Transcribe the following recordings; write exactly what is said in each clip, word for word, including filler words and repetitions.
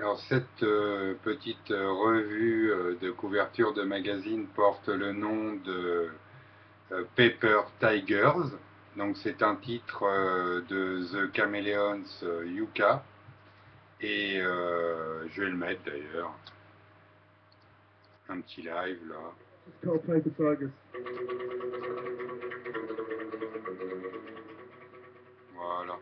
Alors cette euh, petite euh, revue euh, de couverture de magazine porte le nom de euh, Paper Tigers. Donc c'est un titre euh, de The Chameleons euh, Yuka. Et euh, je vais le mettre d'ailleurs. Un petit live là. It's called Paper Tigers. Voilà.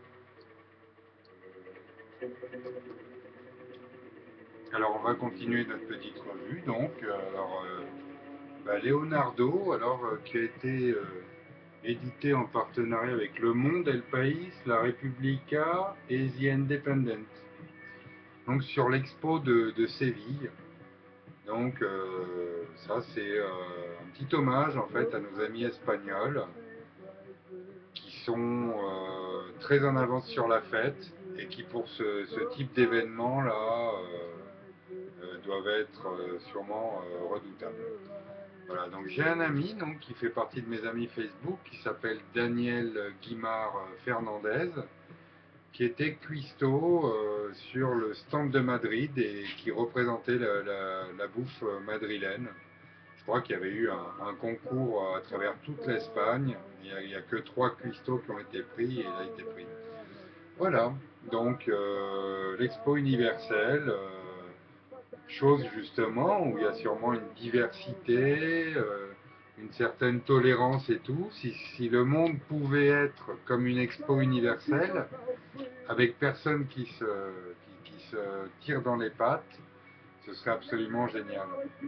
Alors on va continuer notre petite revue. Donc, euh, alors, euh, bah, Leonardo, alors euh, qui a été euh, édité en partenariat avec Le Monde, El País, La Repubblica et The Independent. Donc sur l'expo de, de Séville. Donc euh, ça c'est euh, un petit hommage en fait à nos amis espagnols qui sont euh, très en avance sur la fête et qui pour ce, ce type d'événement là euh, euh, doivent être euh, sûrement euh, redoutables. Voilà, donc j'ai un ami donc, qui fait partie de mes amis Facebook qui s'appelle Daniel Guimard Fernandez, qui était cuistot euh, sur le stand de Madrid et qui représentait la, la, la bouffe madrilène. Je crois qu'il y avait eu un, un concours à travers toute l'Espagne. Il n'y a, a, que trois cuistots qui ont été pris et il a été pris. Voilà, donc euh, l'expo universelle, euh, chose justement où il y a sûrement une diversité, euh, une certaine tolérance et tout. Si, si le monde pouvait être comme une expo universelle, avec personne qui se, qui, qui se tire dans les pattes, ce serait absolument génial.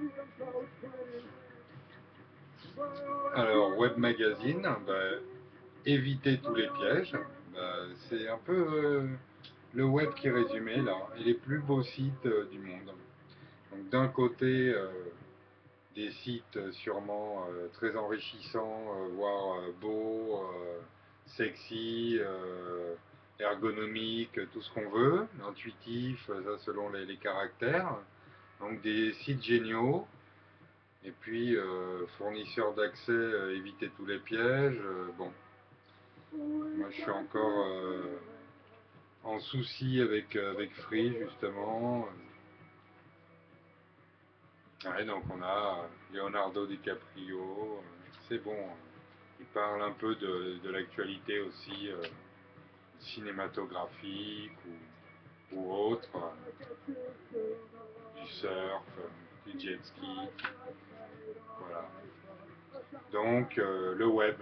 Alors, web magazine, bah, éviter tous les pièges, bah, c'est un peu euh, le web qui est résumé là, et les plus beaux sites euh, du monde. Donc d'un côté, euh, des sites sûrement euh, très enrichissants, euh, voire euh, beaux, euh, sexy, euh, ergonomiques, tout ce qu'on veut, intuitif, ça selon les, les caractères. Donc des sites géniaux, et puis euh, fournisseurs d'accès, euh, éviter tous les pièges. Euh, bon, moi je suis encore euh, en souci avec, euh, avec Free justement. Ouais, donc on a Leonardo DiCaprio, euh, c'est bon, il parle un peu de, de l'actualité aussi euh, cinématographique ou, ou autre, euh, du surf, euh, du jet ski, voilà. Donc euh, le web,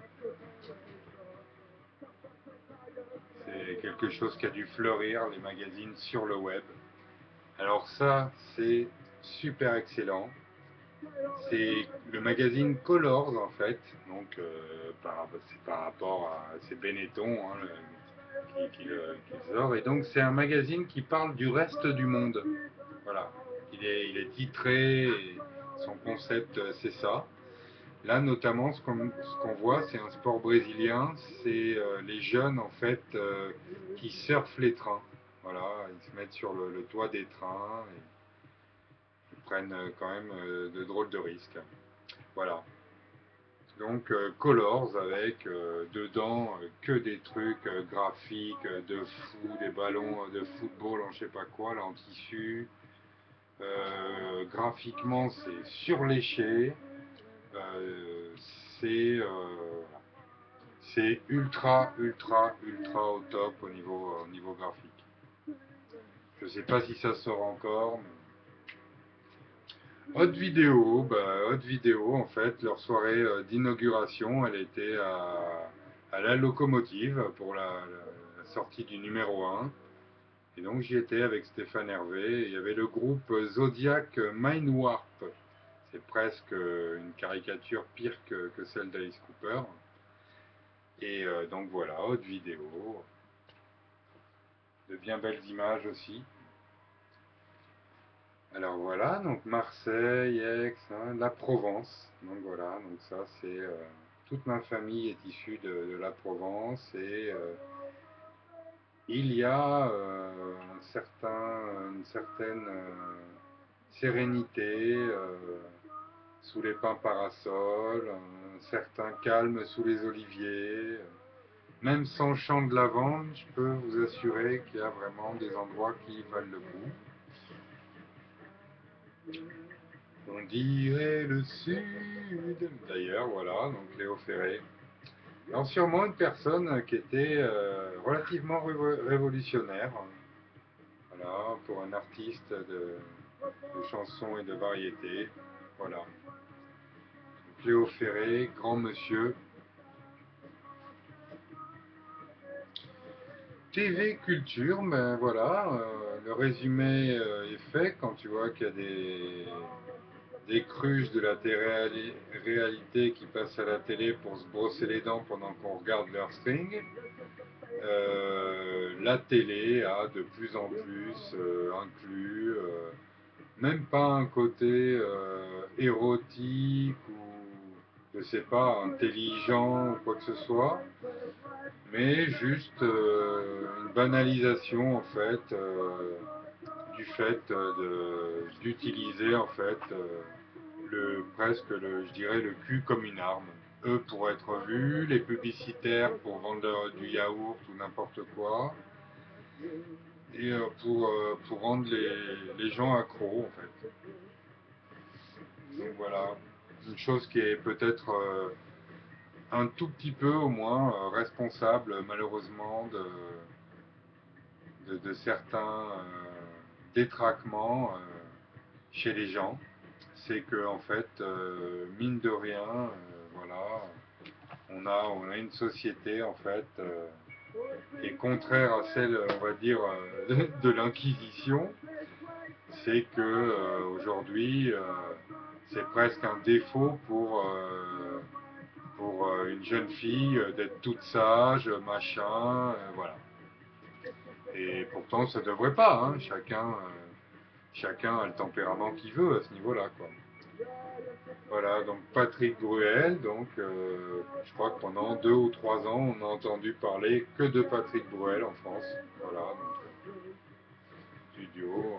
c'est quelque chose qui a dû fleurir, les magazines sur le web. Alors ça, c'est super excellent. C'est le magazine Colors en fait, donc euh, par, c'est par rapport à c'est Benetton hein, le, qui, qui, le, qui le sort, et donc c'est un magazine qui parle du reste du monde. Voilà, il est, il est titré, et son concept c'est ça. Là notamment ce qu'on ce qu'on voit c'est un sport brésilien, c'est euh, les jeunes en fait euh, qui surfent les trains. Voilà, ils se mettent sur le, le toit des trains et ils prennent euh, quand même euh, de drôles de risques. Voilà. Donc euh, Colors avec euh, dedans euh, que des trucs euh, graphiques euh, de fou, des ballons euh, de football en je sais pas quoi, là en tissu. Euh, graphiquement c'est surléché, euh, c'est euh, c'est ultra ultra ultra au top au niveau, au niveau graphique. Je sais pas si ça sort encore, mais Haute vidéo, bah, haute vidéo, en fait, leur soirée euh, d'inauguration, elle était à, à la locomotive pour la, la- la sortie du numéro un. Et donc j'y étais avec Stéphane Hervé. Et il y avait le groupe Zodiac Mindwarp. C'est presque une caricature pire que, que celle d'Alice Cooper. Et euh, donc voilà, haute vidéo. De bien belles images aussi. Alors voilà, donc Marseille, Aix, hein, la Provence. Donc voilà, donc ça c'est euh, toute ma famille est issue de, de la Provence et euh, il y a euh, un certain, une certaine euh, sérénité euh, sous les pins parasols, un certain calme sous les oliviers. Même sans champ de lavande, je peux vous assurer qu'il y a vraiment des endroits qui valent le coup. On dirait le sud. D'ailleurs, voilà, donc Léo Ferré. Alors sûrement une personne qui était euh, relativement révo- révolutionnaire. Voilà, pour un artiste de, de chansons et de variété. Voilà. Donc, Léo Ferré, grand monsieur. T V Culture, ben voilà, euh, le résumé euh, est fait quand tu vois qu'il y a des, des cruches de la télé-réalité qui passent à la télé pour se brosser les dents pendant qu'on regarde leur string. Euh, la télé a de plus en plus euh, inclus, euh, même pas un côté euh, érotique ou je sais pas, intelligent ou quoi que ce soit, mais juste euh, une banalisation en fait euh, du fait euh, de- d'utiliser en fait euh, le presque le je dirais le cul comme une arme. Eux pour être vus, les publicitaires pour vendre du yaourt ou n'importe quoi, et euh, pour, euh, pour rendre les, les gens accros en fait. Donc voilà, une chose qui est peut-être euh, un tout petit peu au moins euh, responsable malheureusement de, de, de certains euh, détraquements euh, chez les gens. C'est que en fait, euh, mine de rien, euh, voilà, on a, on a une société en fait euh, qui est contraire à celle, on va dire, euh, de, de l'Inquisition. C'est que euh, aujourd'hui, euh, c'est presque un défaut pour euh, pour euh, une jeune fille euh, d'être toute sage, machin, euh, voilà. Et pourtant, ça devrait pas, hein. Chacun, euh, chacun a le tempérament qu'il veut à ce niveau-là, quoi. Voilà, donc Patrick Bruel, donc euh, je crois que pendant deux ou trois ans, on n'a entendu parler que de Patrick Bruel en France. Voilà, donc euh, studio.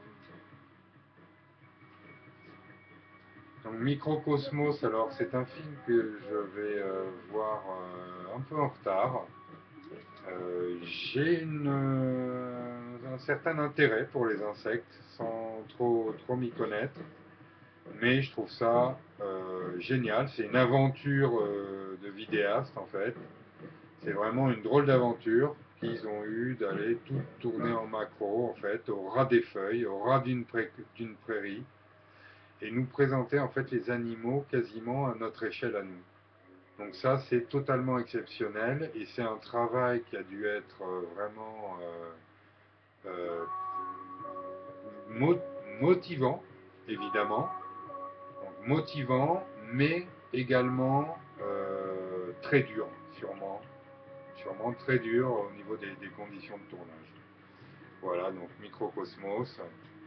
Donc Microcosmos, alors c'est un film que je vais euh, voir euh, un peu en retard. Euh, j'ai une, euh, un certain intérêt pour les insectes sans trop, trop m'y connaître, mais je trouve ça euh, génial. C'est une aventure euh, de vidéaste en fait. C'est vraiment une drôle d'aventure qu'ils ont eu d'aller tout tourner en macro en fait, au ras des feuilles, au ras d'une pré- d'une prairie, et nous présenter en fait les animaux quasiment à notre échelle à nous. Donc ça, c'est totalement exceptionnel et c'est un travail qui a dû être euh, vraiment euh, euh, mo- motivant, évidemment. Donc, motivant, mais également euh, très dur, sûrement. Sûrement très dur au niveau des, des conditions de tournage. Voilà, donc Microcosmos.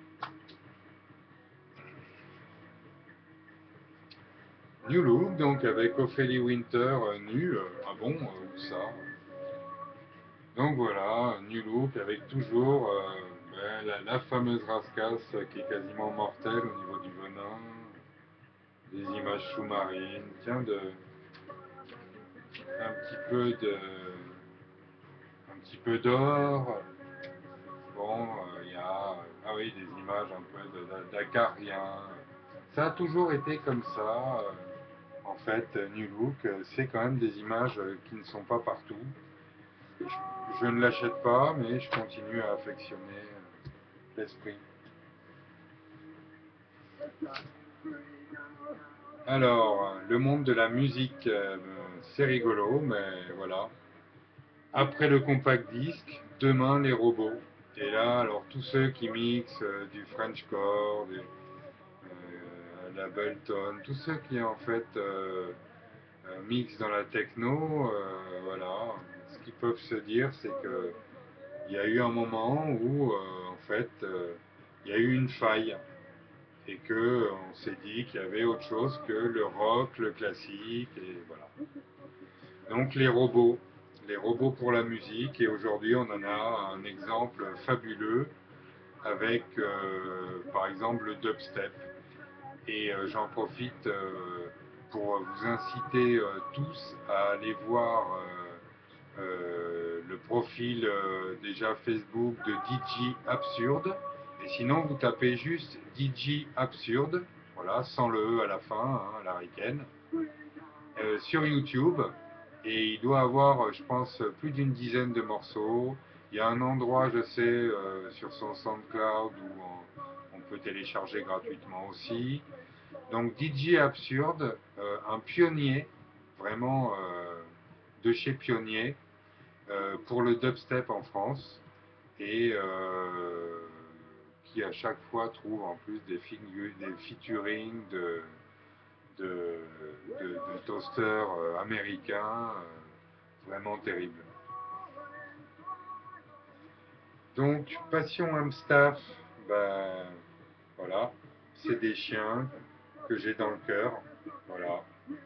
New Look, donc avec Ophélie Winter euh, nue. Euh, ah bon, euh, où ça? Donc voilà, New Look avec toujours euh, ben, la, la fameuse rascasse qui est quasiment mortelle au niveau du venin, des images sous-marines, tiens, de, un petit peu de, un petit peu d'or. Bon, euh, il y a, ah oui, des images un peu de- de- d'acariens. Ça a toujours été comme ça. euh, En fait, New Look, euh, c'est quand même des images euh, qui ne sont pas partout. Je, je ne l'achète pas, mais je continue à affectionner euh, l'esprit. Alors, le monde de la musique, euh, c'est rigolo, mais voilà. Après le compact disque, demain les robots. Et là, alors tous ceux qui mixent euh, du Frenchcore, du euh, l'Ableton, tous ceux qui en fait euh, euh, mixent dans la techno, euh, voilà, ce qu'ils peuvent se dire, c'est que il y a eu un moment où euh, en fait euh, il y a eu une faille et que euh, on s'est dit qu'il y avait autre chose que le rock, le classique, et voilà. Donc les robots, les robots pour la musique, et aujourd'hui on en a un exemple fabuleux avec euh, par exemple le dubstep. Et euh, j'en profite euh, pour vous inciter euh, tous à aller voir euh, euh, le profil euh, déjà Facebook de D J Absurde. Et sinon, vous tapez juste D J Absurde, voilà, sans le E à la fin, hein, à l'américaine, euh, sur YouTube. Et il doit avoir, je pense, plus d'une dizaine de morceaux. Il y a un endroit, je sais, euh, sur son SoundCloud où on, on peut télécharger gratuitement aussi. Donc D J Absurde, euh, un pionnier, vraiment euh, de chez Pionnier, euh, pour le dubstep en France. Et euh, qui à chaque fois trouve en plus des, figu- des featuring de, de, de, de toasters euh, américains, euh, vraiment terribles. Donc, Passion Amstaff, ben voilà, c'est des chiens que j'ai dans le cœur, voilà,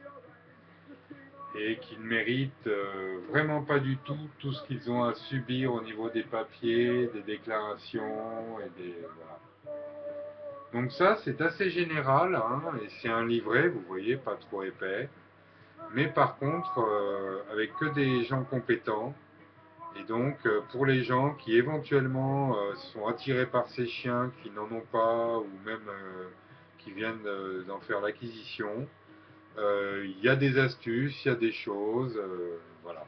et qui ne méritent euh, vraiment pas du tout tout ce qu'ils ont à subir au niveau des papiers, des déclarations et des voilà. Donc ça, c'est assez général, hein, et c'est un livret, vous voyez, pas trop épais, mais par contre, euh, avec que des gens compétents, et donc euh, pour les gens qui éventuellement euh, sont attirés par ces chiens, qui n'en ont pas, ou même euh, qui viennent euh, d'en faire l'acquisition, euh, il y a des astuces, il y a des choses, euh, voilà.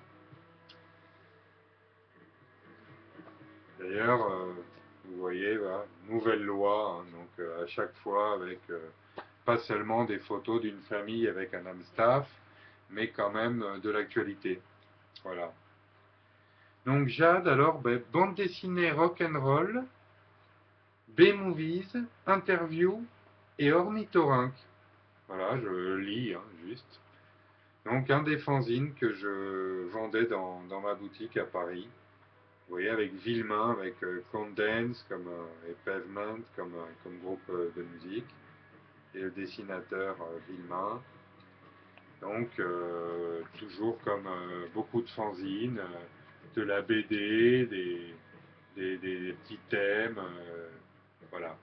D'ailleurs, euh, vous voyez, voilà, nouvelle loi, hein, donc euh, à chaque fois avec euh, pas seulement des photos d'une famille avec un Amstaff, mais quand même euh, de l'actualité. Voilà. Donc Jade, alors, ben, bande dessinée rock'n'roll, B-movies, interview et ornithorynque. Voilà, je lis, hein, juste. Donc un des fanzines que je vendais dans, dans ma boutique à Paris. Vous voyez, avec Villemain, avec euh, Condense comme, euh, et Pavement comme, euh, comme groupe euh, de musique, et le dessinateur euh, Villemain. Donc, euh, toujours comme euh, beaucoup de fanzines, euh, de la B D, des, des, des petits thèmes, euh, voilà,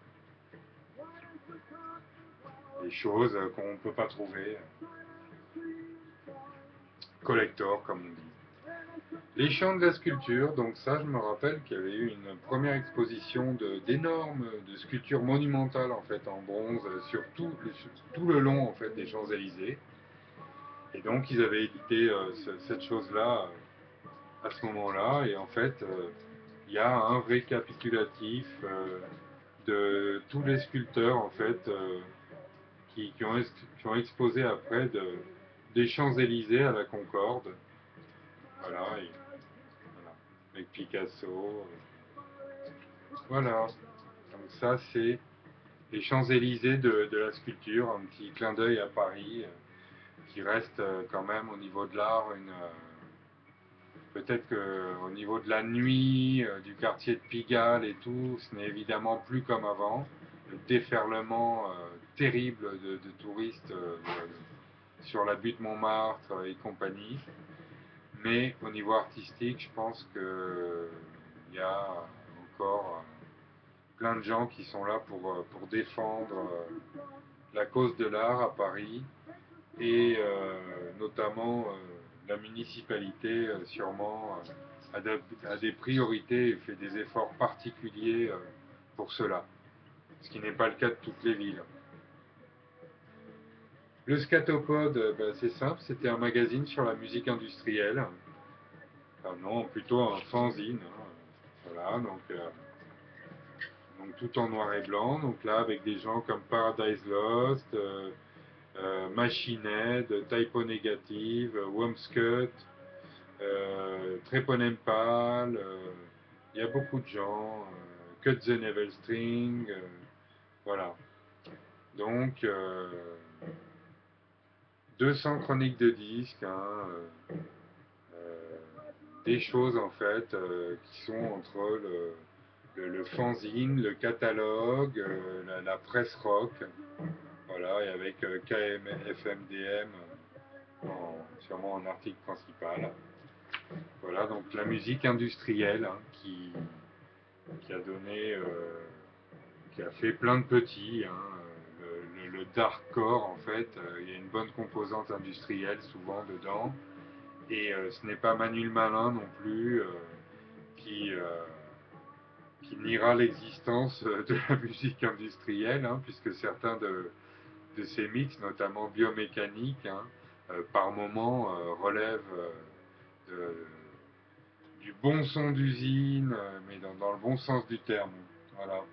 des choses euh, qu'on ne peut pas trouver, collector comme on dit. Les champs de la sculpture, donc ça, je me rappelle qu'il y avait eu une première exposition d'énormes, de, de, sculptures monumentales en fait en bronze sur tout le, sur tout le long en fait des Champs-Élysées. Et donc ils avaient édité euh, ce, cette chose-là euh, à ce moment-là. Et en fait, euh, il y a un récapitulatif euh, de tous les sculpteurs en fait euh, qui, qui, ont, qui, ont, exposé après de, des Champs-Élysées à la Concorde. Voilà, et, voilà, avec Picasso. Voilà. Donc ça c'est les Champs-Élysées de, de la sculpture, un petit clin d'œil à Paris, euh, qui reste euh, quand même au niveau de l'art une euh, peut-être qu'au niveau de la nuit, euh, du quartier de Pigalle et tout, ce n'est évidemment plus comme avant. Le déferlement euh, terrible de, de touristes euh, de, sur la butte Montmartre euh, et compagnie. Mais au niveau artistique, je pense qu'il y a encore euh, plein de gens qui sont là pour, euh, pour défendre euh, la cause de l'art à Paris et euh, notamment euh, la municipalité euh, sûrement euh, a, de, a, des priorités et fait des efforts particuliers euh, pour cela, ce qui n'est pas le cas de toutes les villes. Le Scatopode, euh, ben, c'est simple, c'était un magazine sur la musique industrielle. Enfin non, plutôt un fanzine. Hein. Voilà, donc, euh, donc tout en noir et blanc. Donc là, avec des gens comme Paradise Lost, euh, euh, Machine Head, Typo Negative, Womscut, euh, Treponempal, euh, il y a beaucoup de gens, euh, Cut the Neville String, euh, voilà. Donc, euh, deux cents chroniques de disques, hein, euh, euh, des choses en fait euh, qui sont entre le, le, le fanzine, le catalogue, euh, la, la presse rock, voilà, et avec euh, K M F M D M en, sûrement en article principal. Voilà, donc la musique industrielle hein, qui, qui a donné, euh, qui a fait plein de petits. Hein, le, le, le darkcore, en fait, euh, il y a une bonne composante industrielle souvent dedans. Et euh, ce n'est pas Manuel Malin non plus euh, qui, euh, qui niera l'existence de la musique industrielle, hein, puisque certains de, de ces mix, notamment biomécaniques, hein, euh, par moment euh, relèvent euh, de- du bon son d'usine, euh, mais dans, dans le bon sens du terme. Voilà.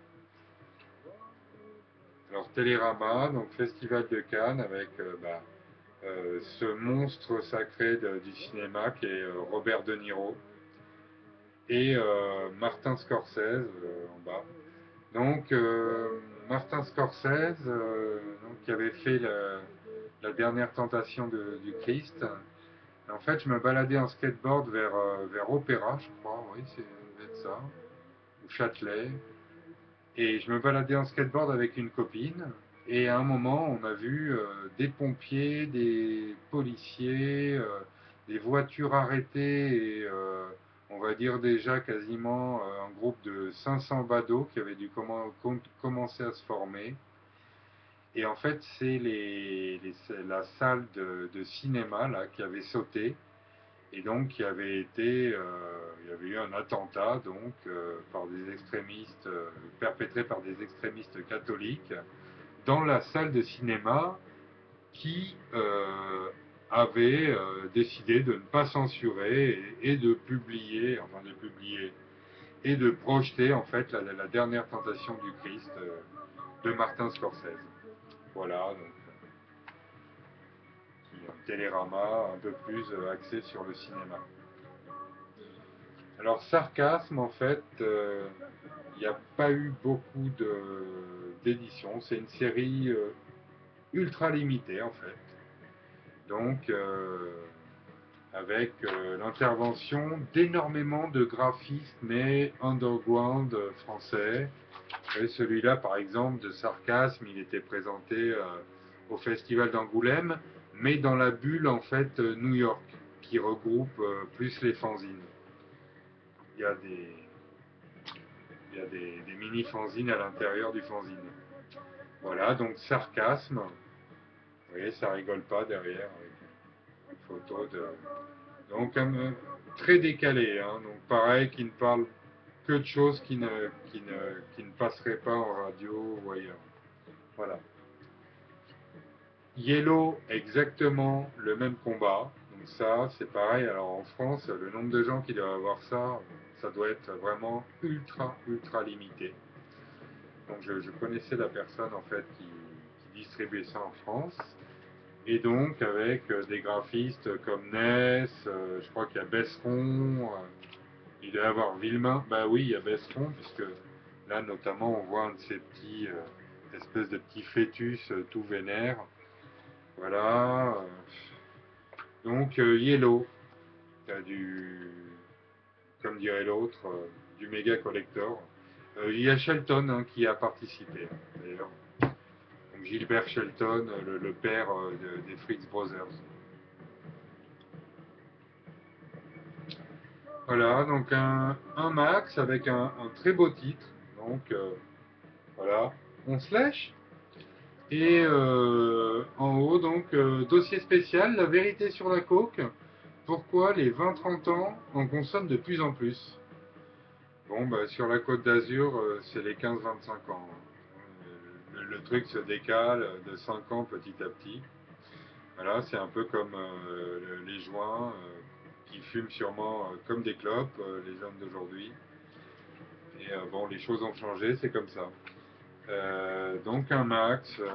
Alors Télérama, donc Festival de Cannes avec euh, bah, euh, ce monstre sacré de- du cinéma qui est euh, Robert De Niro et euh, Martin Scorsese euh, en bas. Donc euh, Martin Scorsese, euh, donc, qui avait fait le- la dernière tentation de- du Christ. En fait, je me baladais en skateboard vers, euh, vers Opéra, je crois, oui, c'est peut-être ça, ou Châtelet. Et je me baladais en skateboard avec une copine. Et à un moment, on a vu euh, des pompiers, des policiers, euh, des voitures arrêtées et euh, on va dire déjà quasiment euh, un groupe de cinq cents badauds qui avait dû commen- com- commencer à se former. Et en fait, c'est les, les- c'est la salle de, de cinéma là, qui avait sauté et donc qui avait été, euh, il y avait eu un attentat donc euh, par des extrémistes, euh, perpétré par des extrémistes catholiques dans la salle de cinéma qui euh, avait euh, décidé de ne pas censurer et, et de publier, enfin de publier et de projeter en fait la, la dernière tentation du Christ euh, de Martin Scorsese. Voilà, donc qui est un télérama un peu plus euh, axé sur le cinéma. Alors Sarcasme, en fait, euh, il n'y a pas eu beaucoup d'éditions. C'est une série euh, ultra limitée, en fait. Donc, euh, avec euh, l'intervention d'énormément de graphistes, mais underground euh, français. Et celui-là, par exemple, de Sarcasme, il était présenté euh, au Festival d'Angoulême, mais dans la bulle, en fait, euh, New York, qui regroupe euh, plus les fanzines. Il y a des, il y a des, des mini-fanzines à l'intérieur du fanzine. Voilà, donc Sarcasme. Vous voyez, ça rigole pas derrière, avec une photo de... Donc, un, très décalé, hein, donc pareil, qui ne parle que de choses qui ne, qui ne, qui ne passeraient pas en radio ou ailleurs. Voilà. Yellow, exactement le même combat. Donc ça, c'est pareil. Alors en France, le nombre de gens qui doivent avoir ça, ça doit être vraiment ultra, ultra limité. Donc je, je connaissais la personne en fait qui, qui distribuait ça en France. Et donc avec euh, des graphistes comme Ness, euh, je crois qu'il y a Besseron, euh, il doit y avoir Villemain. Bah oui, il y a Besseron, puisque là notamment on voit un de ces petits euh, espèces de petits fœtus euh, tout vénères. Voilà. euh, Donc euh, Yellow, t'as du, comme dirait l'autre, euh, du méga collector. Euh, il y a Shelton hein, qui a participé hein, d'ailleurs. Donc Gilbert Shelton, euh, le, le père euh, de- des Fritz Brothers. Voilà, donc un, un max avec un, un très beau titre. Donc euh, voilà, on se lèche. Et euh, en haut, donc, euh, dossier spécial, la vérité sur la coke. Pourquoi les vingt trente ans en consomment de plus en plus? Bon, bah, sur la côte d'Azur, euh, c'est les quinze vingt-cinq ans. Euh, Le, le truc se décale de cinq ans petit à petit. Voilà, c'est un peu comme euh, le- les joints euh, qui fument sûrement euh, comme des clopes, euh, les hommes d'aujourd'hui. Et euh, bon, les choses ont changé, c'est comme ça. Euh, donc un max, euh,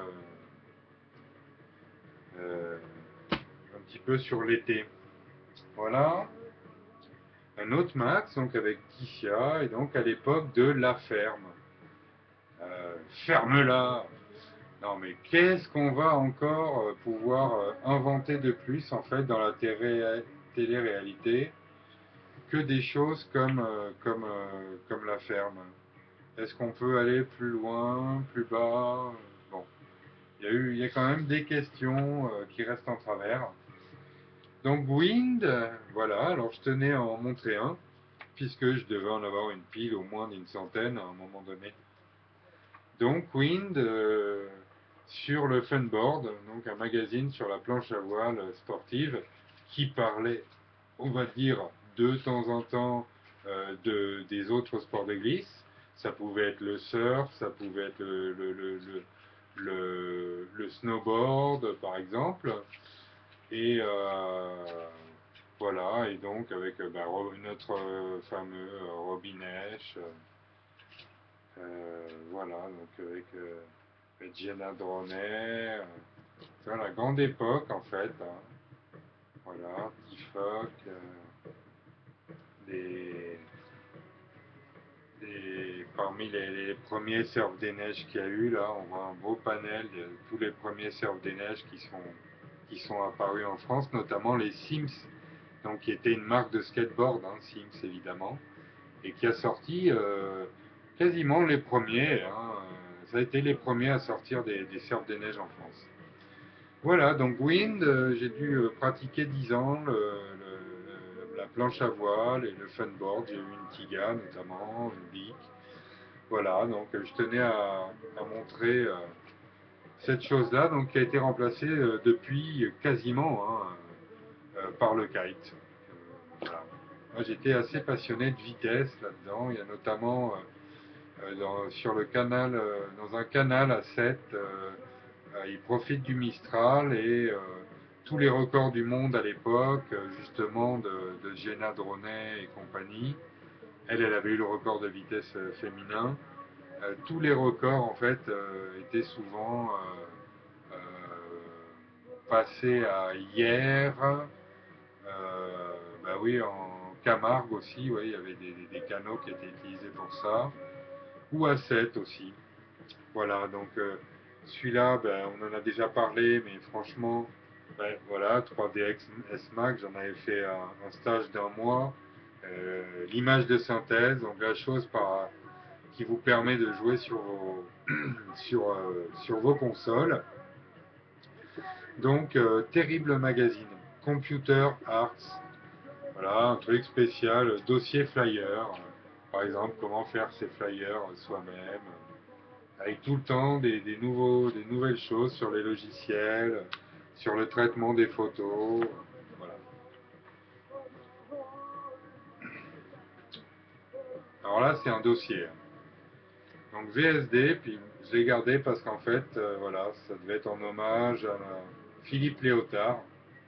euh, un petit peu sur l'été. Voilà. Un autre max, donc avec Ticia, et donc à l'époque de La Ferme. Euh, Ferme-la. Non mais qu'est-ce qu'on va encore euh, pouvoir euh, inventer de plus en fait dans la télé- télé-réalité que des choses comme, euh, comme, euh, comme La Ferme. Est-ce qu'on peut aller plus loin, plus bas? Bon, il y a eu, il y a quand même des questions euh, qui restent en travers. Donc Wind, euh, voilà, alors je tenais à en montrer un, puisque je devais en avoir une pile au moins d'une centaine à un moment donné. Donc Wind, euh, sur le Funboard, donc un magazine sur la planche à voile sportive, qui parlait, on va dire, de temps en temps euh, de, des autres sports de glisse. Ça pouvait être le surf, ça pouvait être le, le, le, le, le, le snowboard par exemple. Et euh, voilà, et donc avec euh, bah, notre euh, fameux euh, Robinèche, euh, voilà, donc avec euh, Jenna Dronet, euh, c'est la grande époque en fait, hein, voilà, Tifoc, euh, des, des, parmi les, les premiers surf des neiges qu'il y a eu, là, on voit un beau panel de tous les premiers surf des neiges qui sont, qui sont apparus en France, notamment les Sims, donc qui était une marque de skateboard, hein, Sims évidemment, et qui a sorti euh, quasiment les premiers, hein, euh, ça a été les premiers à sortir des, des surf des neiges en France. Voilà, donc Wind, euh, j'ai dû euh, pratiquer dix ans le, le, la planche à voile et le funboard, j'ai eu une Tiga notamment, une Bic. Voilà, donc euh, je tenais à, à montrer euh, cette chose-là, donc qui a été remplacée euh, depuis quasiment hein, euh, par le kite. Voilà. Moi j'étais assez passionné de vitesse là-dedans. Il y a notamment euh, dans, sur le canal, euh, dans un canal à sept, euh, euh, il profite du Mistral et euh, tous les records du monde à l'époque, euh, justement de, de Jenna Dronet et compagnie. Elle, elle avait eu le record de vitesse euh, féminin. Euh, tous les records en fait euh, étaient souvent euh, euh, passés à hier. Euh, bah oui, en Camargue aussi, ouais, il y avait des, des, des canaux qui étaient utilisés pour ça, ou à sept aussi. Voilà, donc euh, celui-là, ben, on en a déjà parlé, mais franchement, ben, voilà, trois D X S Max, j'en avais fait un, un stage d'un mois. Euh, L'image de synthèse, donc la chose par, qui vous permet de jouer sur vos, sur, euh, sur vos consoles. Donc, euh, terrible magazine, Computer Arts. Voilà, un truc spécial, dossier flyer. Par exemple, comment faire ses flyers soi-même. Avec tout le temps des, des, nouveaux, des nouvelles choses sur les logiciels, sur le traitement des photos. Voilà. Alors là, c'est un dossier. Donc V S D, puis je l'ai gardé parce qu'en fait, euh, voilà, ça devait être en hommage à Philippe Léotard.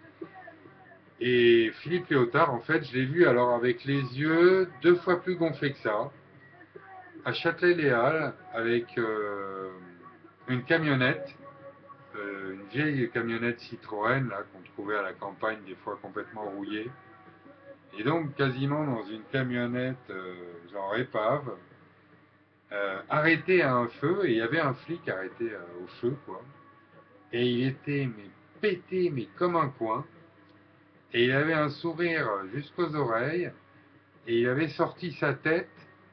Et Philippe Léotard, en fait, je l'ai vu alors avec les yeux deux fois plus gonflés que ça, à Châtelet-Les-Halles, avec euh, une camionnette, euh, une vieille camionnette Citroën, là, qu'on trouvait à la campagne, des fois complètement rouillée. Et donc, quasiment dans une camionnette, euh, genre épave, euh, arrêté à un feu, et il y avait un flic arrêté euh, au feu, quoi. Et il était, mais pété, mais comme un coin. Et il avait un sourire jusqu'aux oreilles, et il avait sorti sa tête,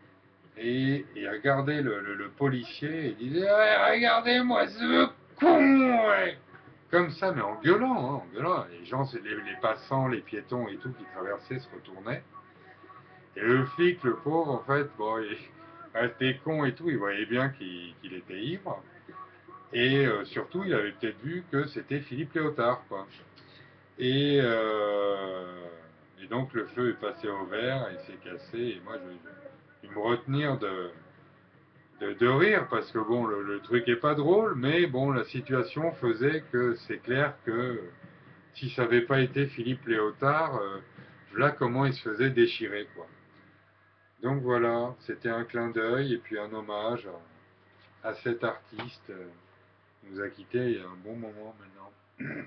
et il regardait le, le, le policier, et il disait ouais, regardez-moi ce con ouais. Comme ça, mais en gueulant, hein, en gueulant. Les gens, les, les passants, les piétons et tout qui traversaient se retournaient. Et le flic, le pauvre, en fait, bon, il restait con et tout, il voyait bien qu'il qu'il était ivre. Et euh, surtout, il avait peut-être vu que c'était Philippe Léotard, quoi. Et, euh, et donc le feu est passé au vert, il s'est cassé, et moi je, je, je me retenir de, de, de, rire, parce que bon, le, le truc est pas drôle, mais bon, la situation faisait que c'est clair que si ça n'avait pas été Philippe Léotard, euh, voilà comment il se faisait déchirer, quoi. Donc voilà, c'était un clin d'œil et puis un hommage à, à cet artiste euh, qui nous a quittés il y a un bon moment maintenant.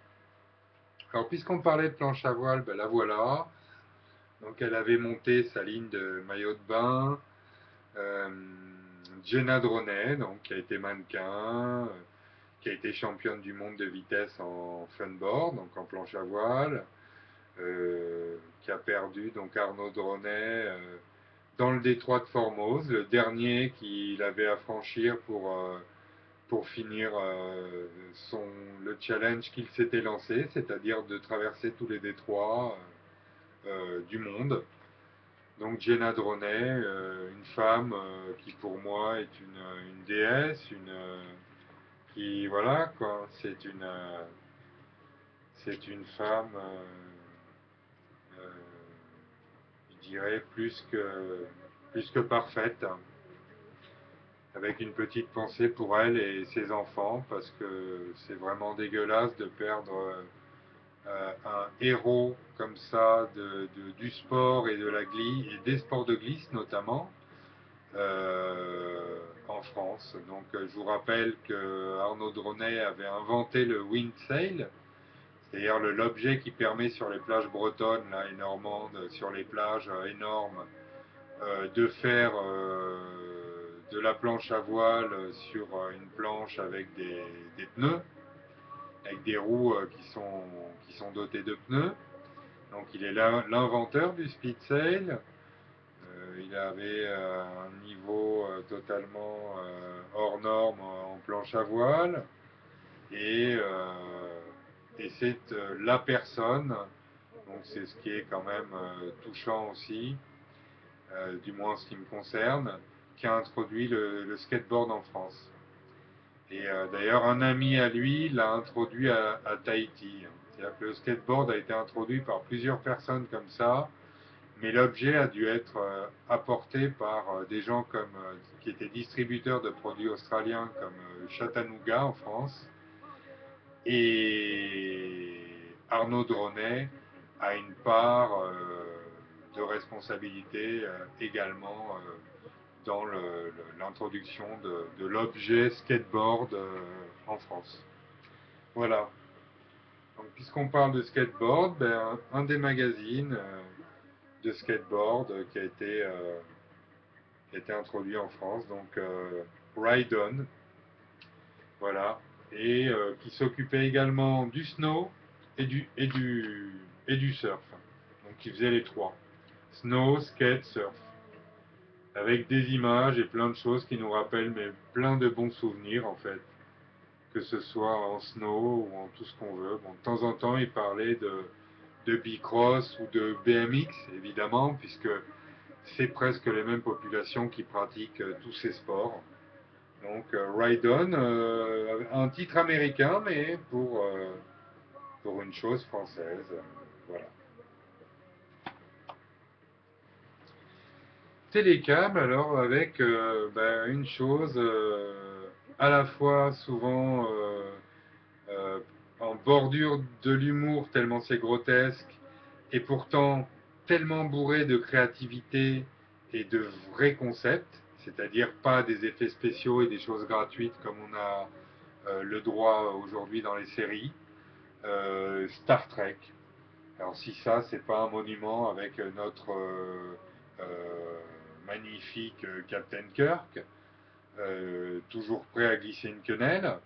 Alors puisqu'on parlait de planche à voile, ben la voilà. Donc elle avait monté sa ligne de maillot de bain. Euh, Jenna Dronet, donc qui a été mannequin, euh, qui a été championne du monde de vitesse en funboard, donc en planche à voile, euh, qui a perdu donc Arnaud Dronet euh, dans le détroit de Formose, le dernier qu'il avait à franchir pour, euh, pour finir euh, son, le challenge qu'il s'était lancé, c'est-à-dire de traverser tous les détroits euh, euh, du monde. Donc Jenna Dronet, euh, une femme euh, qui pour moi est une, une déesse, une euh, qui voilà quoi, c'est une euh, c'est une femme, euh, euh, je dirais, plus que, plus que parfaite, avec une petite pensée pour elle et ses enfants, parce que c'est vraiment dégueulasse de perdre euh, un héros comme ça de, de- du sport et de la glisse, et des sports de glisse notamment, euh, en France. Donc euh, je vous rappelle que Arnaud Dronet avait inventé le windsail, c'est-à-dire l'objet qui permet sur les plages bretonnes là, et normandes, sur les plages euh, énormes, euh, de faire euh, de la planche à voile sur euh, une planche avec des, des pneus, avec des roues euh, qui, sont, qui sont dotées de pneus. Donc il est l'inventeur du speed sail. Euh, il avait euh, un niveau euh, totalement euh, hors norme en planche à voile. Et, euh, et c'est euh, la personne, donc c'est ce qui est quand même euh, touchant aussi, euh, du moins en ce qui me concerne, qui a introduit le, le skateboard en France. Et euh, d'ailleurs, un ami à lui l'a introduit à, à Tahiti. C'est-à-dire que le skateboard a été introduit par plusieurs personnes comme ça, mais l'objet a dû être euh, apporté par euh, des gens comme, euh, qui étaient distributeurs de produits australiens comme euh, Chattanooga en France. Et Arnaud Dronet a une part euh, de responsabilité euh, également euh, dans l'introduction de, de l'objet skateboard euh, en France. Voilà. Donc, puisqu'on parle de skateboard, ben, un des magazines euh, de skateboard euh, qui, a été, euh, qui a été introduit en France, donc euh, Ride On, voilà, et euh, qui s'occupait également du snow et du, et du, et du surf. Donc, il faisait les trois. Snow, skate, surf. Avec des images et plein de choses qui nous rappellent mais plein de bons souvenirs en fait, que ce soit en snow ou en tout ce qu'on veut. Bon, de temps en temps, il parlait de, de bicross ou de B M X évidemment, puisque c'est presque les mêmes populations qui pratiquent euh, tous ces sports. Donc euh, Ride On, euh, un titre américain, mais pour, euh, pour une chose française. Euh, voilà. Télécam, alors, avec euh, ben, une chose euh, à la fois souvent euh, euh, en bordure de l'humour, tellement c'est grotesque, et pourtant tellement bourré de créativité et de vrais concepts, c'est-à-dire pas des effets spéciaux et des choses gratuites comme on a euh, le droit aujourd'hui dans les séries. Euh, Star Trek. Alors si ça, c'est pas un monument avec notre euh, euh, magnifique euh, Captain Kirk, euh, toujours prêt à glisser une quenelle,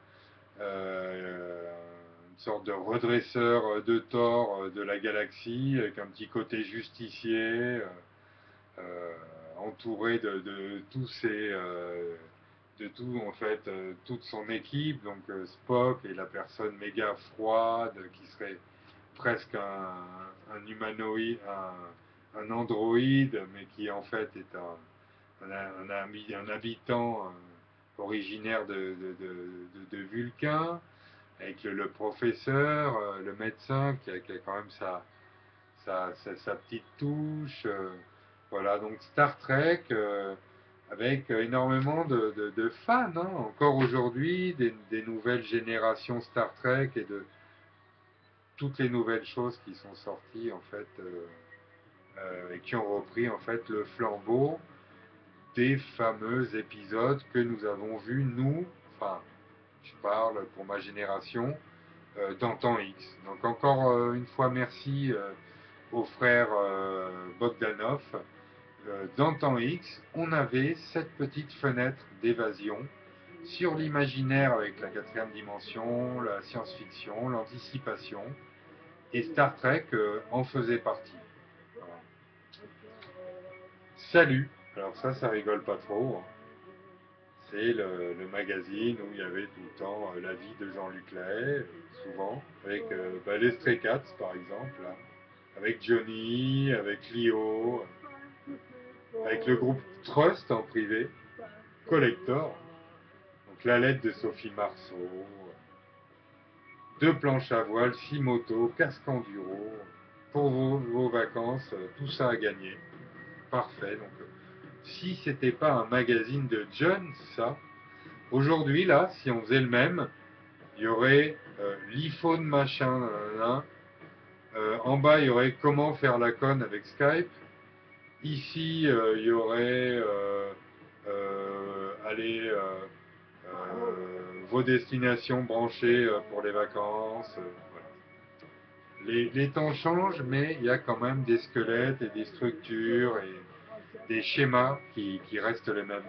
euh, une sorte de redresseur de tort de la galaxie, avec un petit côté justicier, euh, euh, entouré de, de tous ses, euh, de tout en fait, euh, toute son équipe, donc euh, Spock et la personne méga froide qui serait presque un, un humanoïde, un, un androïde, mais qui en fait est un, un, un, un habitant euh, originaire de, de, de, de, Vulcain, avec le, le professeur, euh, le médecin, qui a, qui a quand même sa, sa, sa, sa petite touche. Euh, voilà, donc Star Trek, euh, avec énormément de, de, de fans, hein, encore aujourd'hui, des, des nouvelles générations Star Trek et de toutes les nouvelles choses qui sont sorties en fait euh, euh, et qui ont repris en fait le flambeau des fameux épisodes que nous avons vus nous, enfin je parle pour ma génération, euh, dans Temps X. Donc encore euh, une fois merci euh, aux frères euh, Bogdanov. Euh, dans Temps X, on avait cette petite fenêtre d'évasion sur l'imaginaire avec la quatrième dimension, la science-fiction, l'anticipation. Et Star Trek euh, en faisait partie. Voilà. Salut. Alors ça, ça rigole pas trop, hein. C'est le, le magazine où il y avait tout le temps euh, la vie de Jean-Luc Lahaye, souvent, avec euh, bah, les Stray Cats par exemple, là, avec Johnny, avec Lio, avec le groupe Trust en privé, Collector, donc la lettre de Sophie Marceau, deux planches à voile, six motos, casque enduro, pour vos, vos vacances, tout ça à gagner. parfait. Donc, euh, si c'était pas un magazine de John, ça, aujourd'hui, là, si on faisait le même, il y aurait euh, l'iPhone machin, là, euh, en bas, il y aurait comment faire la conne avec Skype. Ici, euh, il y aurait, euh, euh, allez, euh, euh, vos destinations branchées euh, pour les vacances. euh, voilà. Les, les temps changent, mais il y a quand même des squelettes et des structures et des schémas qui, qui restent les mêmes.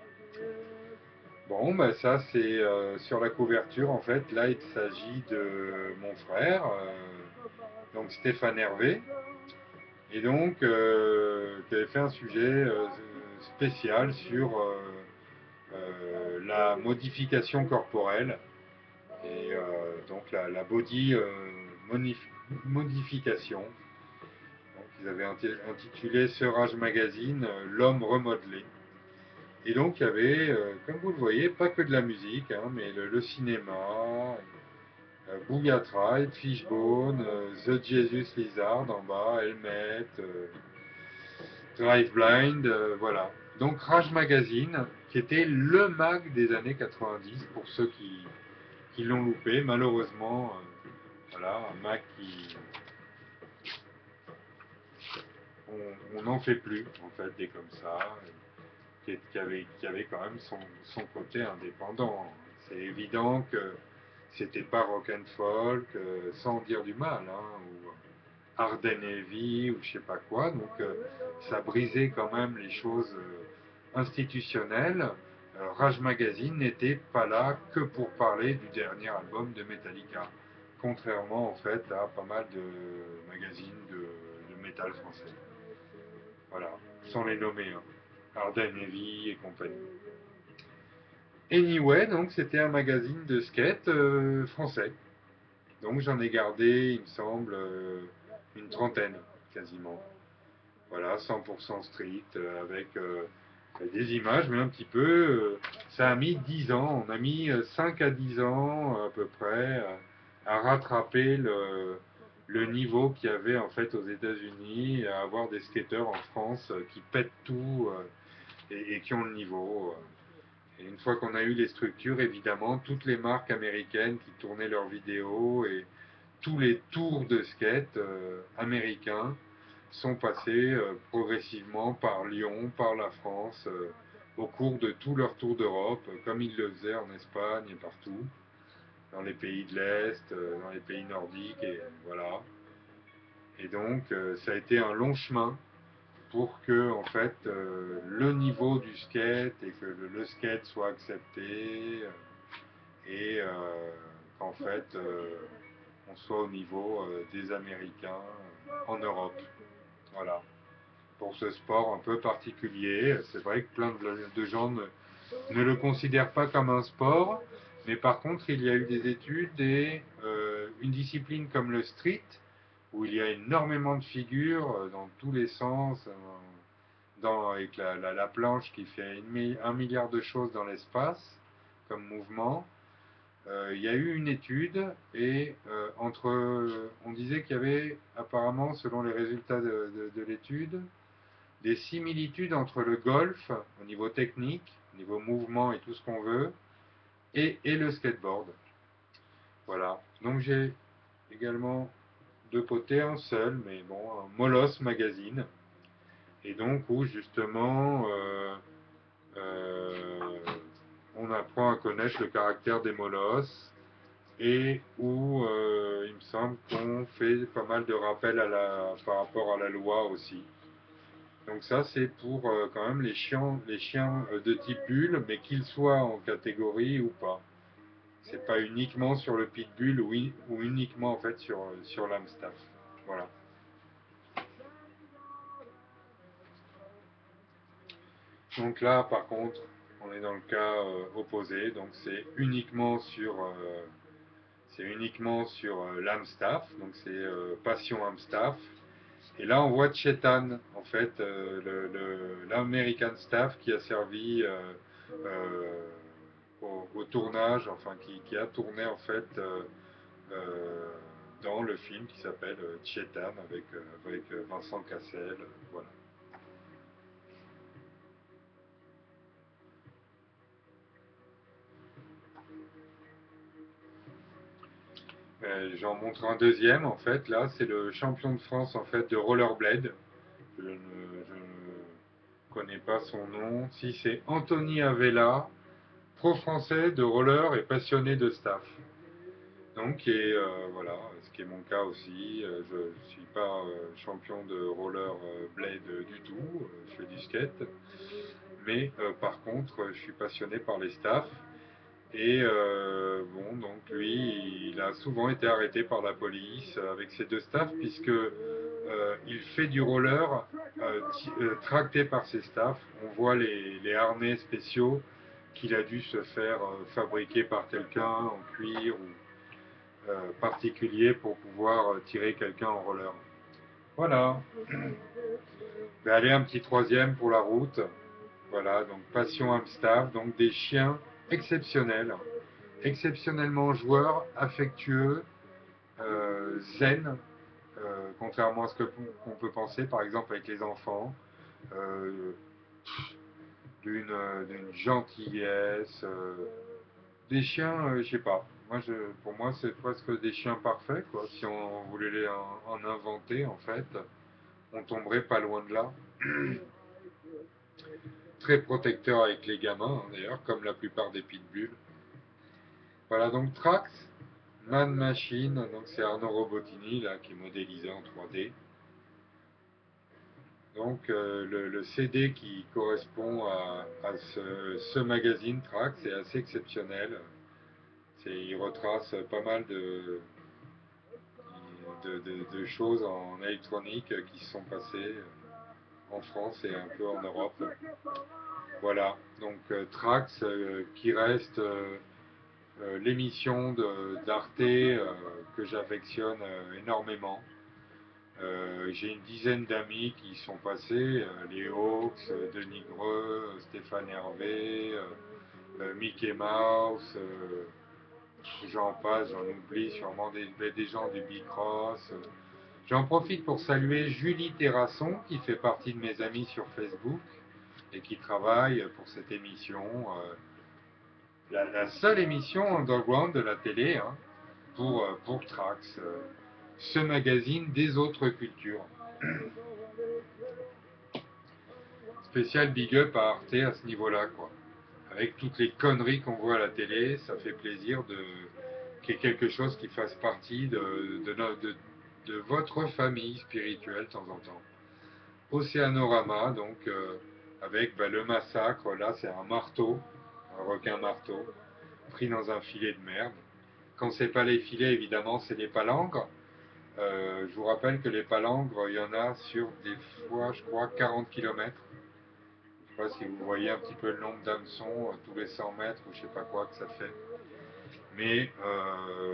Bon, bah ça c'est euh, sur la couverture en fait. Là, il s'agit de mon frère, euh, donc Stéphane Hervé, et donc euh, qui avait fait un sujet euh, spécial sur euh, euh, la modification corporelle et euh, donc la, la body euh, modification. Donc, ils avaient intitulé ce Rage Magazine euh, L'homme remodelé. Et donc il y avait, euh, comme vous le voyez, pas que de la musique, hein, mais le, le cinéma, euh, Boogia Tribe, Fishbone, euh, The Jesus Lizard en bas, Helmet, euh, Drive Blind, euh, voilà. Donc Rage Magazine, qui était le mag des années quatre-vingt-dix pour ceux qui, qui l'ont loupé, malheureusement, euh, voilà, un mag qui on n'en fait plus en fait des comme ça. Qui, qui, avait, qui avait quand même son, son côté indépendant. C'est évident que c'était pas rock and folk, euh, sans dire du mal, hein, ou hard and heavy, ou je sais pas quoi. Donc euh, ça brisait quand même les choses euh, institutionnelles. Euh, Rage Magazine n'était pas là que pour parler du dernier album de Metallica, contrairement en fait à pas mal de magazines de, de métal français. Voilà, sans les nommer. Hein. Arden Heavy et compagnie. Anyway, donc c'était un magazine de skate euh, français. Donc j'en ai gardé, il me semble, euh, une trentaine quasiment. Voilà, cent pour cent street, euh, avec euh, des images, mais un petit peu. Euh, ça a mis dix ans, on a mis euh, cinq à dix ans à peu près euh, à rattraper le, le niveau qu'il y avait en fait aux États-Unis, à avoir des skateurs en France euh, qui pètent tout euh, et, et qui ont le niveau. euh. Et une fois qu'on a eu les structures, évidemment, toutes les marques américaines qui tournaient leurs vidéos et tous les tours de skate euh, américains sont passés euh, progressivement par Lyon, par la France, euh, au cours de tout leur tour d'Europe, euh, comme ils le faisaient en Espagne et partout, dans les pays de l'Est, euh, dans les pays nordiques, et voilà. Et donc, euh, ça a été un long chemin pour que en fait euh, le niveau du skate et que le, le skate soit accepté euh, et euh, qu'en fait euh, on soit au niveau euh, des Américains euh, en Europe. Voilà. Pour ce sport un peu particulier, c'est vrai que plein de, de gens ne, ne, le considèrent pas comme un sport, mais par contre il y a eu des études et euh, une discipline comme le street où il y a énormément de figures euh, dans tous les sens. Euh, dans, avec la, la, la, planche qui fait une, un milliard de choses dans l'espace comme mouvement. Euh, il y a eu une étude et euh, entre, on disait qu'il y avait apparemment, selon les résultats de, de, de l'étude, des similitudes entre le golf au niveau technique, au niveau mouvement et tout ce qu'on veut, et, et le skateboard. Voilà. Donc j'ai également deux côtés, un seul, mais bon, un Molos Magazine. Et donc où justement euh, euh, on apprend à connaître le caractère des molosses et où euh, il me semble qu'on fait pas mal de rappels à la, par rapport à la loi aussi. Donc ça c'est pour euh, quand même les chiens, les chiens euh, de type bull, mais qu'ils soient en catégorie ou pas. C'est pas uniquement sur le pitbull ou, ou uniquement en fait sur, sur l'Amstaff. Voilà. Donc là, par contre, on est dans le cas euh, opposé, donc c'est uniquement sur, euh, c'est uniquement sur euh, l'Amstaff, donc c'est euh, Passion Amstaff. Et là, on voit Chetan, en fait, euh, l'American Staff qui a servi euh, euh, au, au, tournage, enfin qui, qui, a tourné en fait euh, euh, dans le film qui s'appelle Chetan avec, euh, avec Vincent Cassel, voilà. Euh, J'en montre un deuxième en fait. Là, c'est le champion de France en fait de rollerblade. Je ne, je ne connais pas son nom. Si c'est Anthony Avella, pro français de roller et passionné de staff. Donc, et euh, voilà, ce qui est mon cas aussi. Euh, je ne suis pas euh, champion de roller euh, blade du tout. Euh, je fais du skate. Mais euh, par contre, je suis passionné par les staffs. Et euh, bon, donc lui, il a souvent été arrêté par la police avec ses deux staffs, puisque euh, il fait du roller euh, euh, tracté par ses staffs. On voit les, les harnais spéciaux qu'il a dû se faire euh, fabriquer par quelqu'un en cuir ou euh, particulier pour pouvoir euh, tirer quelqu'un en roller. Voilà. Ben, allez, un petit troisième pour la route. Voilà, donc Passion Amstaff, donc des chiens exceptionnels, exceptionnellement joueurs, affectueux, euh, zen, euh, contrairement à ce qu'on peut penser, par exemple avec les enfants, euh, d'une d'une gentillesse, euh, des chiens, euh, je sais pas. Moi, je, pour moi, c'est presque des chiens parfaits, quoi. Si on voulait les en, en inventer, en fait, on tomberait pas loin de là. Très protecteur avec les gamins, hein, d'ailleurs, comme la plupart des pitbulls. Voilà, donc Trax, Man Machine, donc c'est Arnaud Robotini là qui est modélisé en trois D. Donc euh, le, le C D qui correspond à, à ce, ce magazine Trax est assez exceptionnel. Il retrace pas mal de, de, de, de choses en électronique qui se sont passées en France et un peu en Europe. Voilà, donc euh, Trax euh, qui reste euh, euh, l'émission d'Arte euh, que j'affectionne euh, énormément. Euh, J'ai une dizaine d'amis qui y sont passés, euh, les Hawks, euh, Denis Greux, euh, Stéphane Hervé, euh, euh, Mickey Mouse, euh, j'en passe, j'en oublie sûrement des, des gens du Bicross. Euh. J'en profite pour saluer Julie Terrasson qui fait partie de mes amis sur Facebook et qui travaille pour cette émission. Euh, la, la seule émission underground de la télé hein, pour, euh, pour Trax, euh, ce magazine des autres cultures. Spécial big up à Arte à ce niveau-là, quoi. Avec toutes les conneries qu'on voit à la télé, ça fait plaisir de qu'il y ait quelque chose qui fasse partie de, de, de, de votre famille spirituelle de temps en temps. Océanorama, donc euh, avec bah, le massacre, là c'est un marteau, un requin marteau, pris dans un filet de merde. Quand c'est pas les filets, évidemment, c'est les palangres. Euh, je vous rappelle que les palangres, il y en a sur des fois, je crois, quarante kilomètres. Je sais pas si vous voyez un petit peu le nombre d'hameçons euh, tous les cent mètres ou je sais pas quoi que ça fait. Mais euh,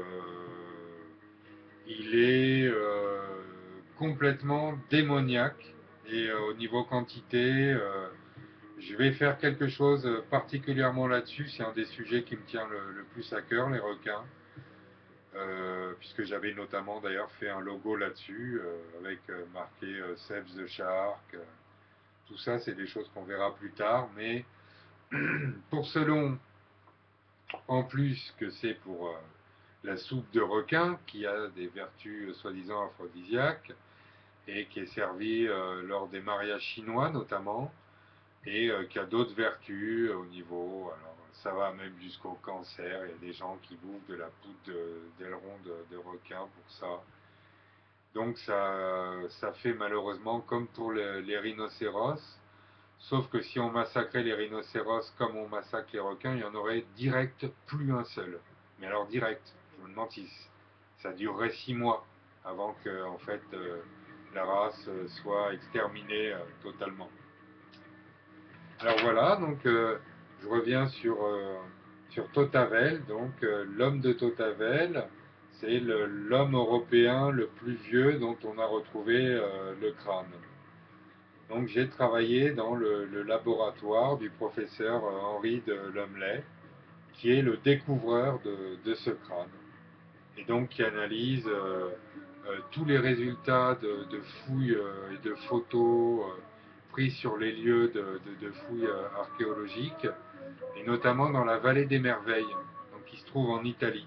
il est euh, complètement démoniaque et euh, au niveau quantité, euh, je vais faire quelque chose particulièrement là-dessus. C'est un des sujets qui me tient le, le plus à cœur, les requins. Euh, puisque j'avais notamment d'ailleurs fait un logo là-dessus euh, avec euh, marqué euh, Save the Shark. Tout ça, c'est des choses qu'on verra plus tard, mais pour ce long, en plus que c'est pour euh, la soupe de requin qui a des vertus euh, soi-disant aphrodisiaques et qui est servie euh, lors des mariages chinois notamment et euh, qui a d'autres vertus euh, au niveau, alors ça va même jusqu'au cancer, il y a des gens qui bouffent de la poudre d'aileron de, de, de requin pour ça. Donc ça, ça fait malheureusement comme pour les, les rhinocéros, sauf que si on massacrait les rhinocéros comme on massacre les requins, il y en aurait direct plus un seul. Mais alors direct, je me demande si ça durerait six mois avant que en fait euh, la race euh, soit exterminée euh, totalement. Alors voilà, donc euh, je reviens sur, euh, sur Totavel, donc euh, l'homme de Totavel, c'est l'homme européen le plus vieux dont on a retrouvé euh, le crâne. Donc j'ai travaillé dans le, le laboratoire du professeur euh, Henri de Lumley, qui est le découvreur de, de ce crâne, et donc qui analyse euh, euh, tous les résultats de, de fouilles euh, et de photos euh, prises sur les lieux de, de, de fouilles euh, archéologiques, et notamment dans la vallée des merveilles, donc qui se trouve en Italie.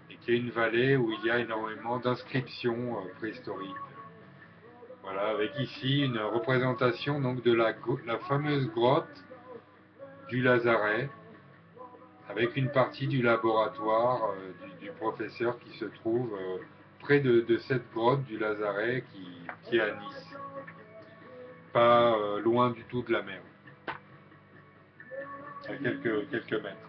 et qui est une vallée où il y a énormément d'inscriptions euh, préhistoriques. Voilà, avec ici une représentation donc de la, la fameuse grotte du Lazaret, avec une partie du laboratoire euh, du, du professeur qui se trouve euh, près de, de cette grotte du Lazaret qui, qui est à Nice, pas euh, loin du tout de la mer, à quelques, quelques mètres.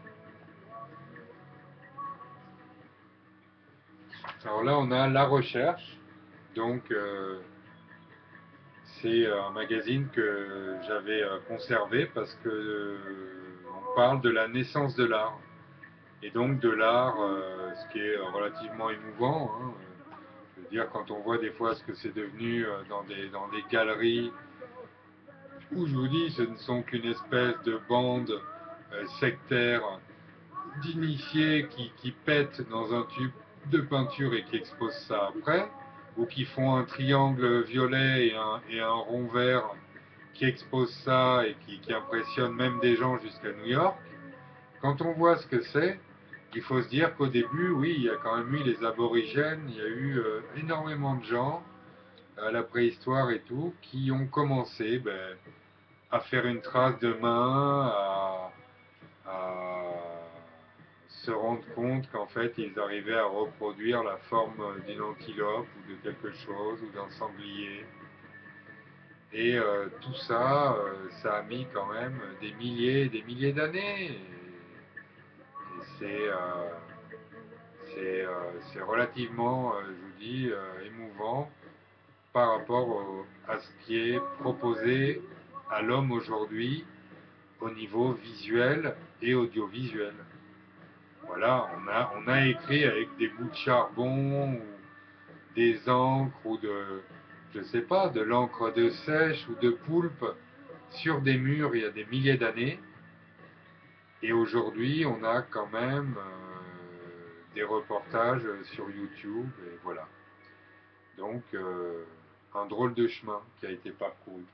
Alors là, on a La Recherche, donc euh, c'est un magazine que j'avais euh, conservé parce que euh, on parle de la naissance de l'art. Et donc de l'art, euh, ce qui est relativement émouvant. Hein. Je veux dire, quand on voit des fois ce que c'est devenu euh, dans, des, dans des galeries, où je vous dis, ce ne sont qu'une espèce de bande euh, sectaire d'initiés qui, qui pètent dans un tube de peinture et qui exposent ça après, ou qui font un triangle violet et un, et un rond vert qui exposent ça et qui, qui impressionnent même des gens jusqu'à New York. Quand on voit ce que c'est, il faut se dire qu'au début, oui, il y a quand même eu les aborigènes, il y a eu euh, énormément de gens à la préhistoire et tout, qui ont commencé ben, à faire une trace de main, à, à se rendre compte qu'en fait, ils arrivaient à reproduire la forme d'une antilope ou de quelque chose, ou d'un sanglier. Et euh, tout ça, euh, ça a mis quand même des milliers et des milliers d'années. Et, et c'est euh, c'est euh, relativement, euh, je vous dis, euh, émouvant par rapport au, à ce qui est proposé à l'homme aujourd'hui au niveau visuel et audiovisuel. Voilà, on a, on a écrit avec des bouts de charbon ou des encres ou de, je sais pas, de l'encre de sèche ou de poulpe sur des murs il y a des milliers d'années. Et aujourd'hui, on a quand même euh, des reportages sur YouTube et voilà. Donc, euh, un drôle de chemin qui a été parcouru.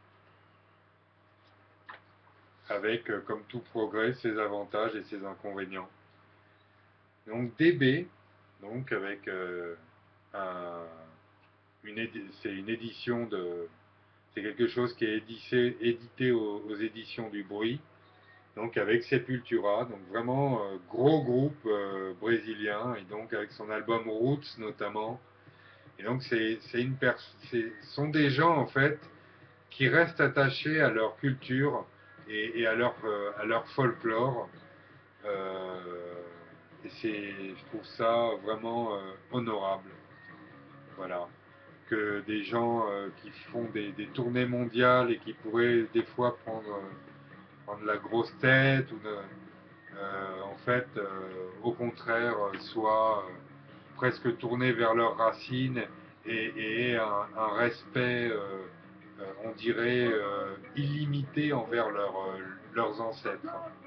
Avec, euh, comme tout progrès, ses avantages et ses inconvénients. Donc, D B, donc avec euh, un, une c'est une édition de, c'est quelque chose qui est édité, édité aux, aux éditions du Bruit, donc avec Sepultura, donc vraiment euh, gros groupe euh, brésilien, et donc avec son album Roots notamment. Et donc c'est, c'est une ce sont des gens en fait qui restent attachés à leur culture et, et à, leur, euh, à leur folklore. Euh, et c'est, je trouve ça vraiment euh, honorable. Voilà. Que des gens euh, qui font des, des, tournées mondiales et qui pourraient des fois prendre, euh, prendre la grosse tête ou de, euh, en fait, euh, au contraire, euh, soient euh, presque tournés vers leurs racines et, et un, un respect, euh, euh, on dirait, euh, illimité envers leur, euh, leurs ancêtres.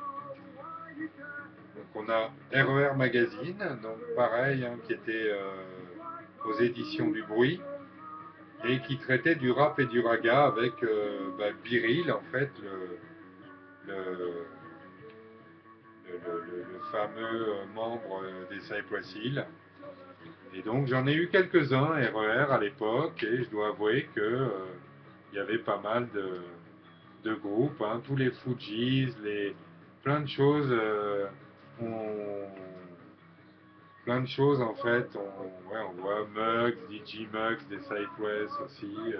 Donc on a R E R Magazine, donc pareil, hein, qui était euh, aux éditions du Bruit et qui traitait du rap et du raga avec euh, bah, Biril, en fait, le, le, le, le, le fameux membre des Cypress Hill. Et donc j'en ai eu quelques-uns R E R à l'époque et je dois avouer que euh, il y avait pas mal de, de groupes, hein, tous les Fujis, les plein de choses. Euh, on, plein de choses en fait. On, ouais, on voit Muggs, D J Muggs, des Cypress aussi. Euh,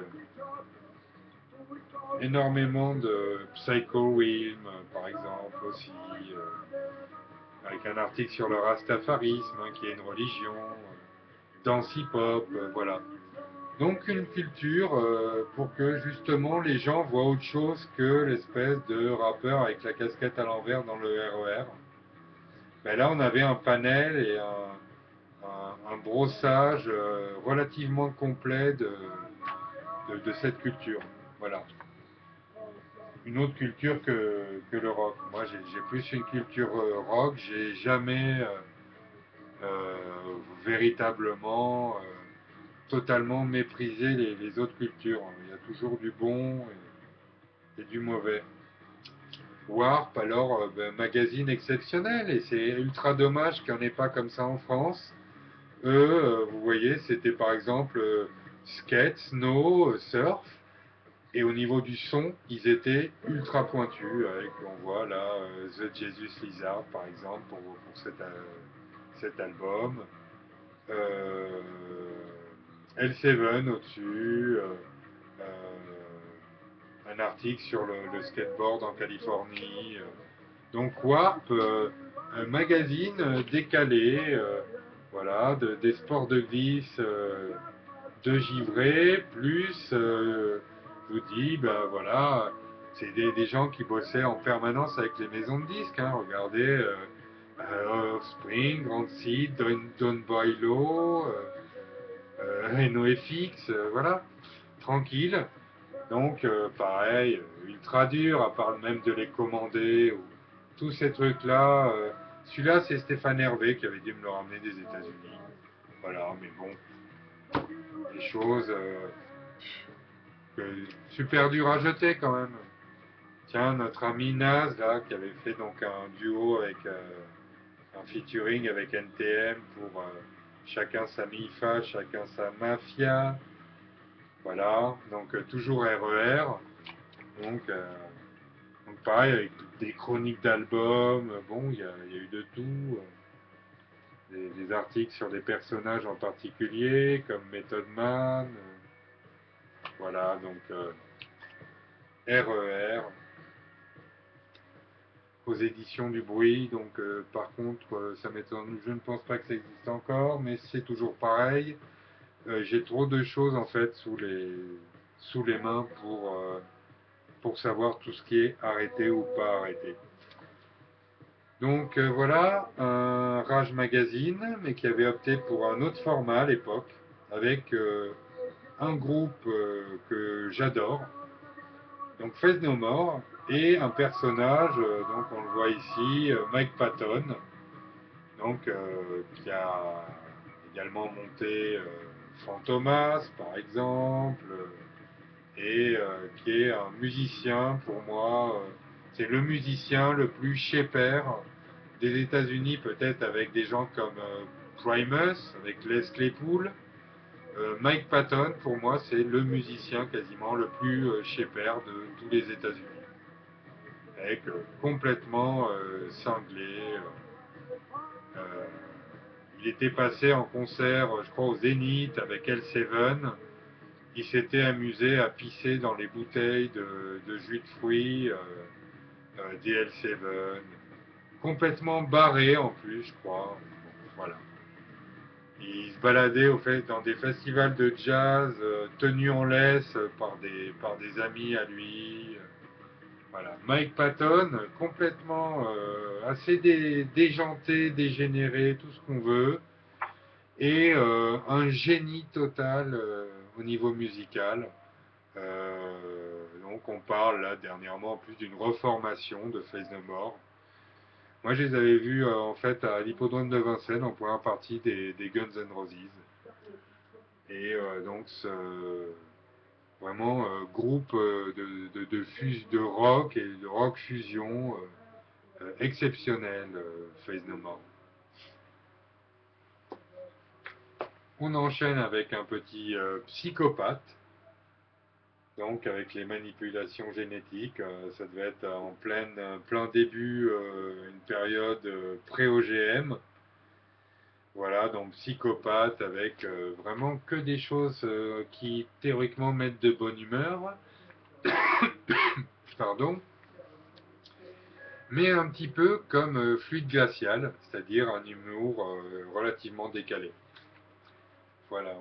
énormément de Psycho Wilm, par exemple aussi. Euh, avec un article sur le rastafarisme, hein, qui est une religion. Euh, danse hip-hop, euh, voilà. Donc une culture euh, pour que justement les gens voient autre chose que l'espèce de rappeur avec la casquette à l'envers dans le R E R. Ben là on avait un panel et un, un, un brossage euh, relativement complet de, de, de cette culture. Voilà. Une autre culture que, que le rock. Moi j'ai plus une culture euh, rock, j'ai jamais euh, euh, véritablement euh, totalement mépriser les, les autres cultures. Il y a toujours du bon et, et du mauvais. Warp, alors, euh, ben, magazine exceptionnel, et c'est ultra dommage qu'il n'y en ait pas comme ça en France. eux, euh, vous voyez, c'était par exemple euh, skate, snow, euh, surf, et au niveau du son, ils étaient ultra pointus, avec, on voit là, euh, The Jesus Lizard, par exemple, pour, pour cet, euh, cet album. Euh, L sept au-dessus, euh, euh, un article sur le, le skateboard en Californie. euh. Donc Warp, euh, un magazine euh, décalé, euh, voilà, de- des sports de glisse, euh, de givré, plus, euh, je vous dis, ben voilà, c'est des, des gens qui bossaient en permanence avec les maisons de disques. Hein. Regardez, euh, euh, Offspring, Grand Seed, Don, Don Boilo, euh, euh, NoFX, euh, voilà, tranquille. Donc, euh, pareil, euh, ultra dur, à part même de les commander, ou tous ces trucs-là. euh, Celui-là, c'est Stéphane Hervé qui avait dû me le ramener des États-Unis. Voilà, mais bon, des choses euh, que- super dures à jeter quand même. Tiens, notre ami Naz, là, qui avait fait donc un duo avec euh, un featuring avec N T M pour euh, chacun sa MIFA, chacun sa mafia. Voilà, donc euh, toujours R E R. Donc, euh, donc pareil, avec des chroniques d'albums, euh, bon, il y, a il y a eu de tout. euh, Des, des articles sur des personnages en particulier, comme Method Man. euh, voilà, donc euh, R E R, aux éditions du bruit. Donc euh, par contre, euh, ça m'étonne, je ne pense pas que ça existe encore, mais c'est toujours pareil. Euh, J'ai trop de choses en fait sous les, sous les mains pour, euh, pour savoir tout ce qui est arrêté ou pas arrêté. Donc euh, voilà, un Rage Magazine, mais qui avait opté pour un autre format à l'époque, avec euh, un groupe euh, que j'adore, donc Faith No More, et un personnage, euh, donc on le voit ici, euh, Mike Patton, donc euh, qui a également monté euh, Fantomas par exemple, euh, et euh, qui est un musicien pour moi, euh, c'est le musicien le plus shaper des États-Unis, peut-être avec des gens comme euh, Primus, avec Les Claypool. Euh, Mike Patton, pour moi, c'est le musicien quasiment le plus euh, shaper de tous les États-Unis. Avec euh, complètement euh, cinglé. euh, euh, il était passé en concert, je crois, au Zénith avec L sept. Il s'était amusé à pisser dans les bouteilles de, de jus de fruits euh, euh, des L sept. Complètement barré en plus, je crois. Voilà. Il se baladait au fait dans des festivals de jazz euh, tenus en laisse par des, par des amis à lui. Voilà. Mike Patton, complètement euh, assez dé, déjanté, dégénéré, tout ce qu'on veut, et euh, un génie total euh, au niveau musical. Euh, donc on parle là dernièrement en plus d'une reformation de Faith No More. Moi je les avais vus euh, en fait à l'hippodrome de Vincennes en première partie des, des Guns N' Roses. Et euh, donc ce, vraiment euh, groupe euh, de, de, de, fus, de rock et de rock fusion euh, euh, exceptionnel, euh, Faith No More. On enchaîne avec un petit euh, psychopathe, donc avec les manipulations génétiques. Euh, ça devait être en pleine, plein début, euh, une période euh, pré-O G M. Voilà, donc psychopathe avec euh, vraiment que des choses euh, qui théoriquement mettent de bonne humeur. Pardon. Mais un petit peu comme euh, Fluide Glacial, c'est-à-dire un humour euh, relativement décalé. Voilà.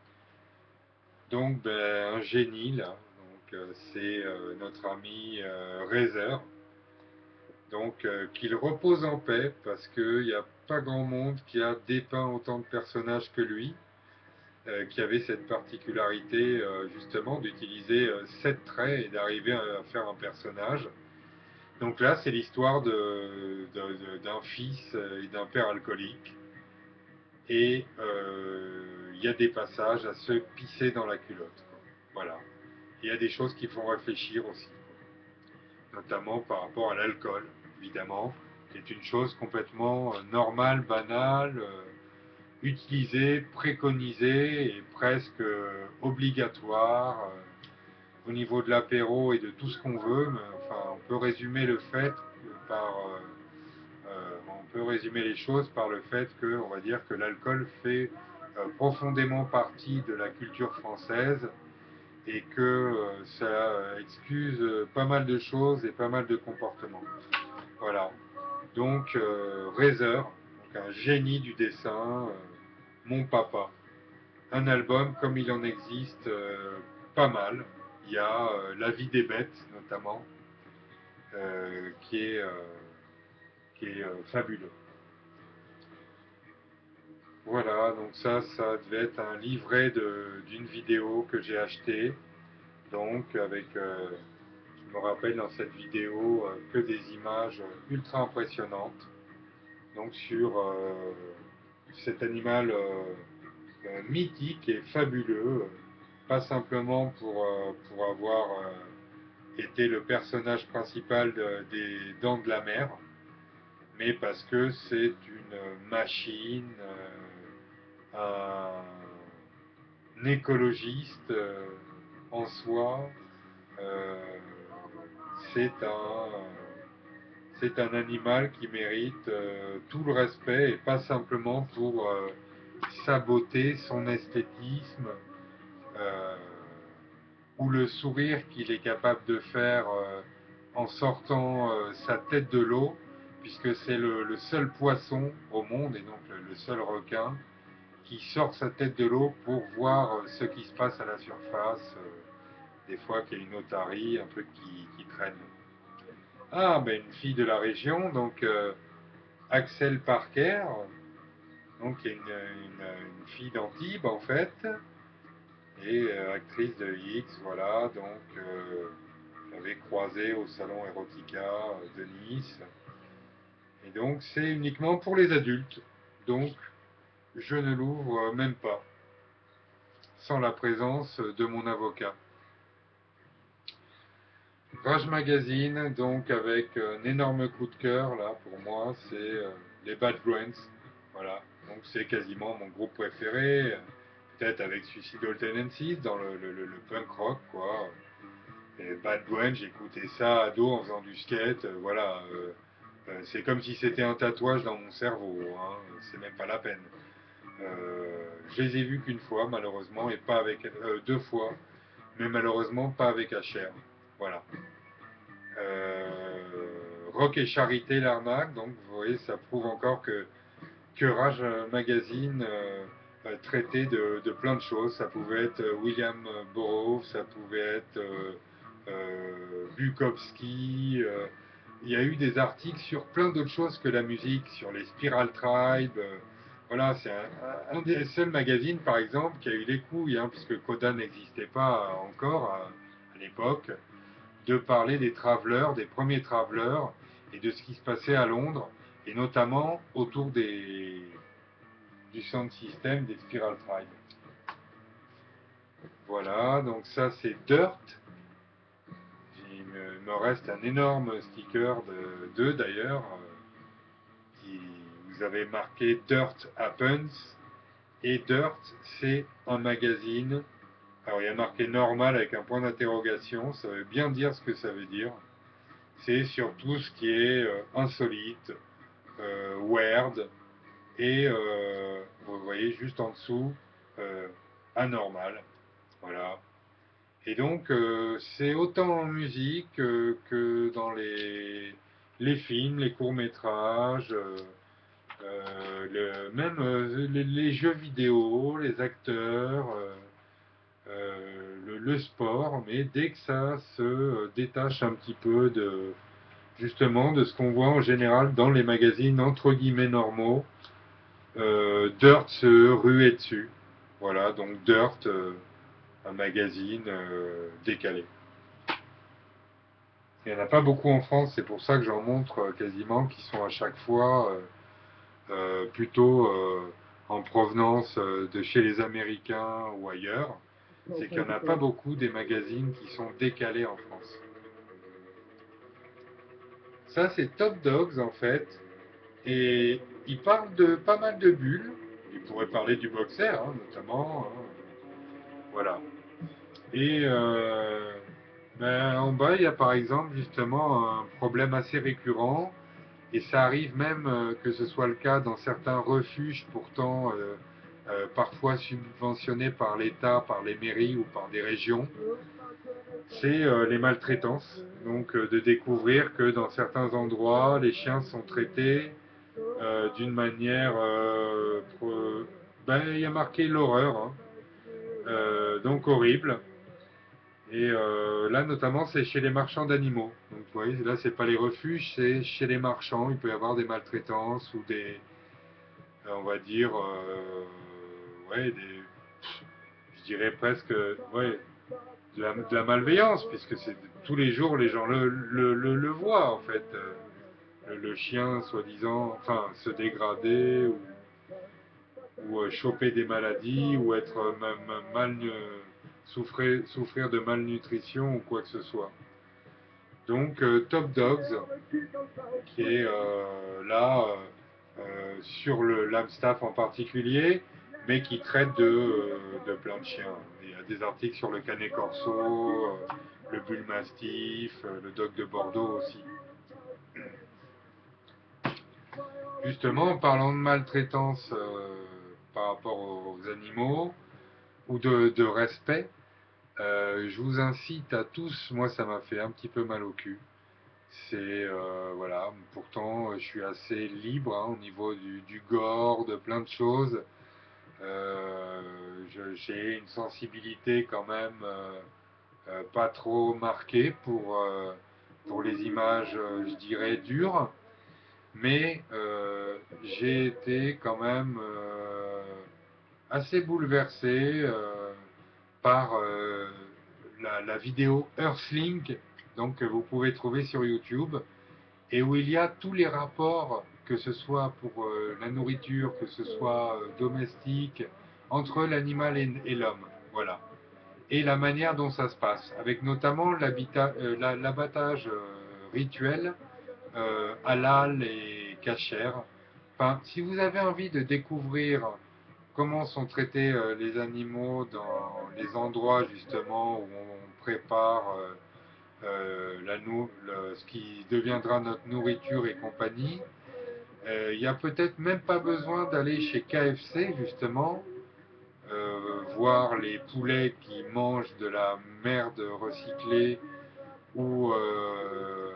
Donc, ben, un génie, là. Donc, euh, c'est euh, notre ami euh, Razer. Donc, euh, qu'il repose en paix, parce qu'il n'y a pas grand monde qui a dépeint autant de personnages que lui, euh, qui avait cette particularité, euh, justement, d'utiliser euh, sept traits et d'arriver à, à faire un personnage. Donc là, c'est l'histoire de, de, de, d'un fils et d'un père alcoolique. Et euh, il y a des passages à se pisser dans la culotte. Voilà. Il y a des choses qui font réfléchir aussi, notamment par rapport à l'alcool, évidemment, qui est une chose complètement euh, normale, banale, euh, utilisé, préconisé et presque euh, obligatoire euh, au niveau de l'apéro et de tout ce qu'on veut. Mais, enfin, on peut résumer le fait que par euh, euh, on peut résumer les choses par le fait que, on va dire que l'alcool fait euh, profondément partie de la culture française et que euh, ça excuse euh, pas mal de choses et pas mal de comportements. Voilà. Donc, euh, Rezer, donc un génie du dessin, euh, mon papa. Un album comme il en existe euh, pas mal. Il y a euh, La vie des bêtes, notamment, euh, qui est, euh, qui est euh, fabuleux. Voilà, donc ça, ça devait être un livret d'une vidéo que j'ai acheté. Donc, avec, euh, je me rappelle dans cette vidéo euh, que des images ultra impressionnantes. Donc, sur euh, cet animal euh, euh, mythique et fabuleux, euh, pas simplement pour, euh, pour avoir euh, été le personnage principal de- des Dents de la Mer, mais parce que c'est une machine, euh, un, un écologiste euh, en soi. Euh, c'est un, c'est un animal qui mérite euh, tout le respect et pas simplement pour euh, sa beauté, son esthétisme euh, ou le sourire qu'il est capable de faire euh, en sortant euh, sa tête de l'eau, puisque c'est le, le seul poisson au monde et donc le, le seul requin qui sort sa tête de l'eau pour voir euh, ce qui se passe à la surface. Euh, des fois qu'il y a une otarie, un truc qui, qui traîne. Ah, ben une fille de la région, donc euh, Axel Parker, donc qui est une, une, une fille d'Antibes en fait, et euh, actrice de X, voilà, donc euh, j'avais croisé au salon Erotica euh, de Nice, et donc c'est uniquement pour les adultes, donc je ne l'ouvre même pas, sans la présence de mon avocat. Rage Magazine, donc avec un énorme coup de cœur, là, pour moi, c'est euh, les Bad Brains. Voilà, donc c'est quasiment mon groupe préféré, peut-être avec Suicidal Tendencies dans le, le, le, le punk rock, quoi. Et Bad Brains, j'écoutais ça ado en faisant du skate, euh, voilà. Euh, euh, c'est comme si c'était un tatouage dans mon cerveau, hein, c'est même pas la peine. Euh, je les ai vus qu'une fois, malheureusement, et pas avec. Euh, deux fois, mais malheureusement pas avec H R. Voilà. Euh, Rock et Charité l'arnaque, donc vous voyez, ça prouve encore que, que Rage Magazine euh, euh, traitait de, de, plein de choses. Ça pouvait être William Burroughs, ça pouvait être euh, euh, Bukowski. Euh, il y a eu des articles sur plein d'autres choses que la musique, sur les Spiral Tribe. Euh, voilà, c'est un, un, des seuls magazines, par exemple, qui a eu les couilles, hein, puisque Coda n'existait pas encore à, à l'époque, de parler des travelers, des premiers travelers, et de ce qui se passait à Londres, et notamment autour des, du sound system des Spiral Tribe. Voilà, donc ça c'est Dirt. Il me, me reste un énorme sticker de d'eux d'ailleurs, euh, qui vous avez marqué Dirt Happens, et Dirt c'est un magazine. Alors il y a marqué normal avec un point d'interrogation, ça veut bien dire ce que ça veut dire. C'est sur tout ce qui est euh, insolite, euh, weird, et euh, vous voyez juste en dessous, euh, anormal. Voilà. Et donc, euh, c'est autant en musique euh, que dans les, les films, les courts-métrages, euh, euh, le, même euh, les, les jeux vidéo, les acteurs, euh, euh, le, le sport, mais dès que ça se euh, détache un petit peu de, justement, de ce qu'on voit en général dans les magazines entre guillemets normaux, euh, Dirt se ruait dessus. Voilà, donc Dirt, euh, un magazine euh, décalé. Il n'y en a pas beaucoup en France, c'est pour ça que j'en montre euh, quasiment, qui sont à chaque fois euh, euh, plutôt euh, en provenance euh, de chez les Américains ou ailleurs. C'est qu'il n'y en a pas beaucoup des magazines qui sont décalés en France. Ça, c'est Top Dogs en fait. Et il parle de pas mal de bulles. Il pourrait parler du boxer, hein, notamment. Hein. Voilà. Et euh, ben, en bas, il y a par exemple justement un problème assez récurrent, et ça arrive même euh, que ce soit le cas dans certains refuges pourtant euh, euh, parfois subventionnés par l'État, par les mairies ou par des régions, c'est euh, les maltraitances. Donc euh, de découvrir que dans certains endroits, les chiens sont traités euh, d'une manière... euh, pro- ben, il y a marqué l'horreur, hein. Euh, donc horrible. Et euh, là, notamment, c'est chez les marchands d'animaux. Donc, vous voyez, là, c'est pas les refuges, c'est chez les marchands. Il peut y avoir des maltraitances ou des, euh, on va dire, euh, ouais, des, je dirais presque, ouais, de la, de la malveillance, puisque c'est tous les jours, les gens le, le, le, le voient, en fait. Euh, Le, le chien, soi-disant, enfin, se dégrader ou, ou euh, choper des maladies ou être euh, ma- ma- mal, euh, souffrir, souffrir de malnutrition ou quoi que ce soit. Donc euh, Top Dogs, qui est euh, là euh, euh, sur le l'Amstaff en particulier, mais qui traite de, euh, de plein de chiens. Il y a des articles sur le Canet Corso, euh, le Bull Mastiff, euh, le Dog de Bordeaux aussi. Justement, en parlant de maltraitance euh, par rapport aux animaux ou de, de respect, euh, je vous incite à tous, moi ça m'a fait un petit peu mal au cul. C'est euh, voilà, pourtant je suis assez libre hein, au niveau du, du gore, de plein de choses. Euh, je- j'ai une sensibilité quand même euh, euh, pas trop marquée pour, euh, pour les images, euh, je dirais, dures. Mais euh, j'ai été quand même euh, assez bouleversé euh, par euh, la, la vidéo Earthling, donc que vous pouvez trouver sur YouTube, et où il y a tous les rapports, que ce soit pour euh, la nourriture, que ce soit euh, domestique, entre l'animal et, et l'homme. Voilà. Et la manière dont ça se passe, avec notamment euh, l'abattage euh, rituel euh, halal et kasher. Enfin, si vous avez envie de découvrir comment sont traités euh, les animaux dans les endroits justement où on prépare euh, euh, la nou- le- ce qui deviendra notre nourriture et compagnie, euh, il n'y a peut-être même pas besoin d'aller chez K F C justement, euh, voir les poulets qui mangent de la merde recyclée ou, euh,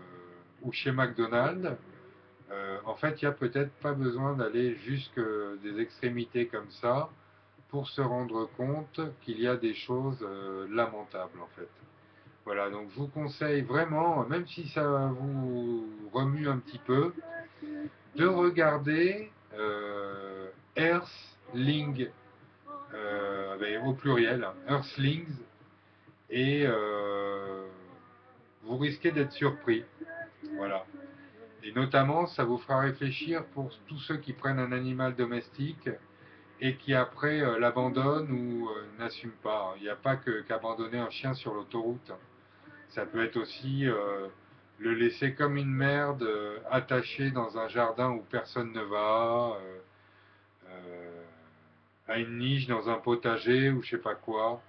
ou chez McDonald's. Euh, en fait, il n'y a peut-être pas besoin d'aller jusque des extrémités comme ça pour se rendre compte qu'il y a des choses euh, lamentables en fait. Voilà, donc je vous conseille vraiment, même si ça vous remue un petit peu, de regarder euh, Earthling, euh, avec- au pluriel, hein, Earthlings, et euh, vous risquez d'être surpris. Voilà. Et notamment, ça vous fera réfléchir pour tous ceux qui prennent un animal domestique et qui après euh, l'abandonnent ou euh, n'assument pas. Il n'y a pas que qu'abandonner un chien sur l'autoroute. Ça peut être aussi euh, le laisser comme une merde euh, attaché dans un jardin où personne ne va, euh, euh, à une niche dans un potager ou je sais pas quoi.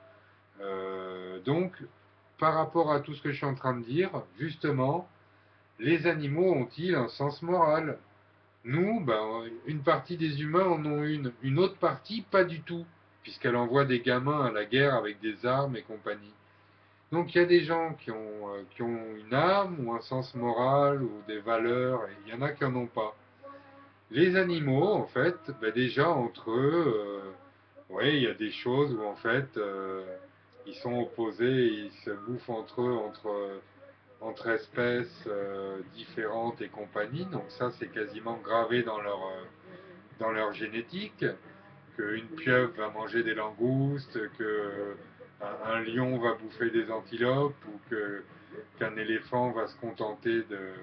Euh, donc, par rapport à tout ce que je suis en train de dire, justement, les animaux ont-ils un sens moral? Nous, ben, une partie des humains en ont une, une autre partie pas du tout, puisqu'elle envoie des gamins à la guerre avec des armes et compagnie. Donc il y a des gens qui ont, euh, qui ont une âme ou un sens moral ou des valeurs, et il y en a qui n'en ont pas. Les animaux, en fait, ben déjà entre eux, euh, oui, il y a des choses où en fait euh, ils sont opposés, ils se bouffent entre eux, entre, entre espèces euh, différentes et compagnie. Donc ça, c'est quasiment gravé dans leur, euh, dans leur génétique, qu'une pieuvre va manger des langoustes, que un, un lion va bouffer des antilopes ou que qu'un éléphant va se contenter de,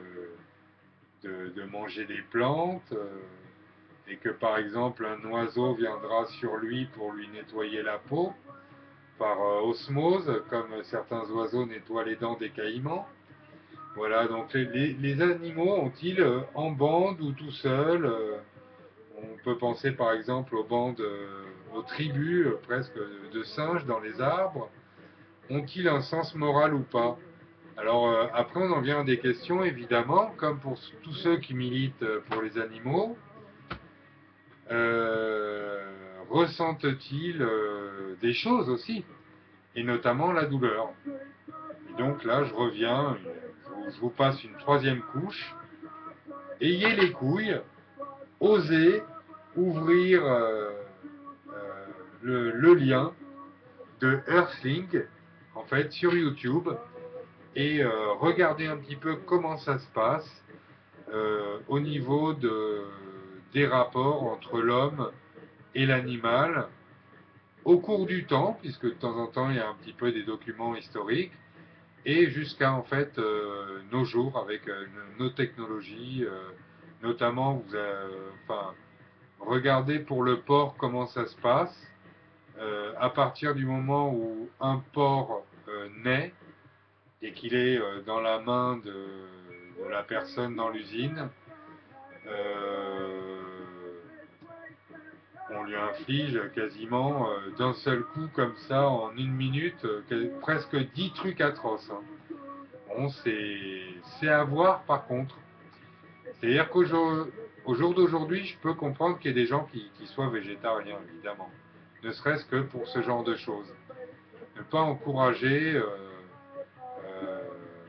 de, de manger des plantes euh, et que par exemple un oiseau viendra sur lui pour lui nettoyer la peau par euh, osmose comme certains oiseaux nettoient les dents des caïmans. Voilà, donc les, les, les animaux ont-ils euh, en bande ou tout seuls euh, On peut penser par exemple aux bandes, euh, aux tribus euh, presque de singes dans les arbres. Ont-ils un sens moral ou pas? Alors euh, après on en vient à des questions évidemment, comme pour tous ceux qui militent euh, pour les animaux. Euh, ressentent-ils euh, des choses aussi, et notamment la douleur? Et donc là je reviens, je vous, je vous passe une troisième couche. Ayez les couilles, osez ouvrir euh, euh, le, le lien de Earthling, en fait, sur YouTube, et euh, regardez un petit peu comment ça se passe euh, au niveau de, des rapports entre l'homme et l'animal au cours du temps, puisque de temps en temps il y a un petit peu des documents historiques, et jusqu'à en fait euh, nos jours avec euh, nos technologies, euh, notamment vous, euh, enfin, regardez pour le porc comment ça se passe. Euh, à partir du moment où un porc euh, naît et qu'il est euh, dans la main de, de la personne dans l'usine, euh, on lui inflige quasiment euh, d'un seul coup comme ça en une minute euh, presque dix trucs atroces. Hein. Bon, c'est à voir par contre. C'est-à-dire qu'au jour, au jour d'aujourd'hui, je peux comprendre qu'il y ait des gens qui, qui soient végétariens, évidemment. Ne serait-ce que pour ce genre de choses. Ne pas encourager euh, euh,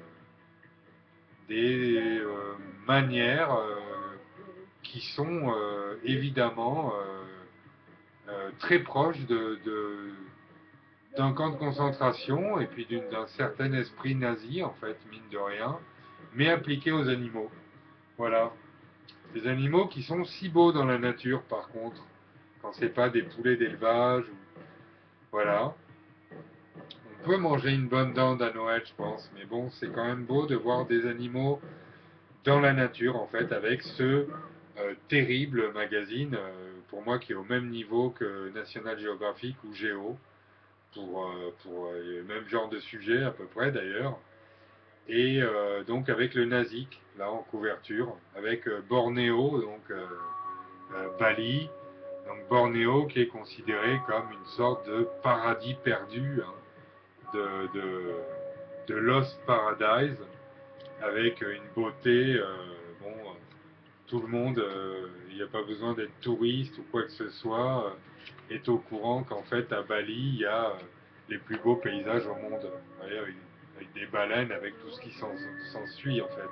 des euh, manières euh, qui sont euh, évidemment euh, euh, très proches de, de, d'un camp de concentration et puis d'un certain esprit nazi, en fait, mine de rien, mais appliqué aux animaux. Voilà. Des animaux qui sont si beaux dans la nature, par contre, quand c'est pas des poulets d'élevage. Ou... Voilà. On peut manger une bonne dinde à Noël, je pense, mais bon, c'est quand même beau de voir des animaux dans la nature, en fait, avec ce euh, terrible magazine, euh, pour moi, qui est au même niveau que National Geographic ou Géo, pour, euh, pour euh, le même genre de sujet, à peu près, d'ailleurs. Et euh, donc, avec le Nazik, là, en couverture, avec euh, Bornéo, donc euh, euh, Bali, donc Bornéo, qui est considéré comme une sorte de paradis perdu, hein, de, de, de Lost Paradise, avec une beauté, euh, bon, euh, tout le monde, il n'y a pas besoin d'être touriste ou quoi que ce soit, euh, est au courant qu'en fait à Bali, il y a euh, les plus beaux paysages au monde, vous voyez, avec, avec des baleines, avec tout ce qui s'ensuit en fait.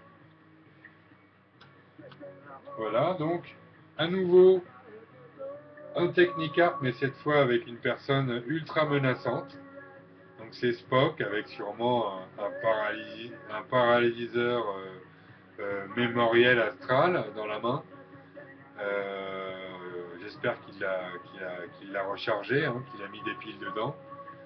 Voilà, donc, à nouveau, un Technicart, mais cette fois avec une personne ultra menaçante. Donc c'est Spock avec sûrement un, un, paralysi, un paralyseur euh, euh, mémoriel astral dans la main. Euh, J'espère qu'il l'a qu'il a, qu'il l'a rechargé, hein, qu'il a mis des piles dedans.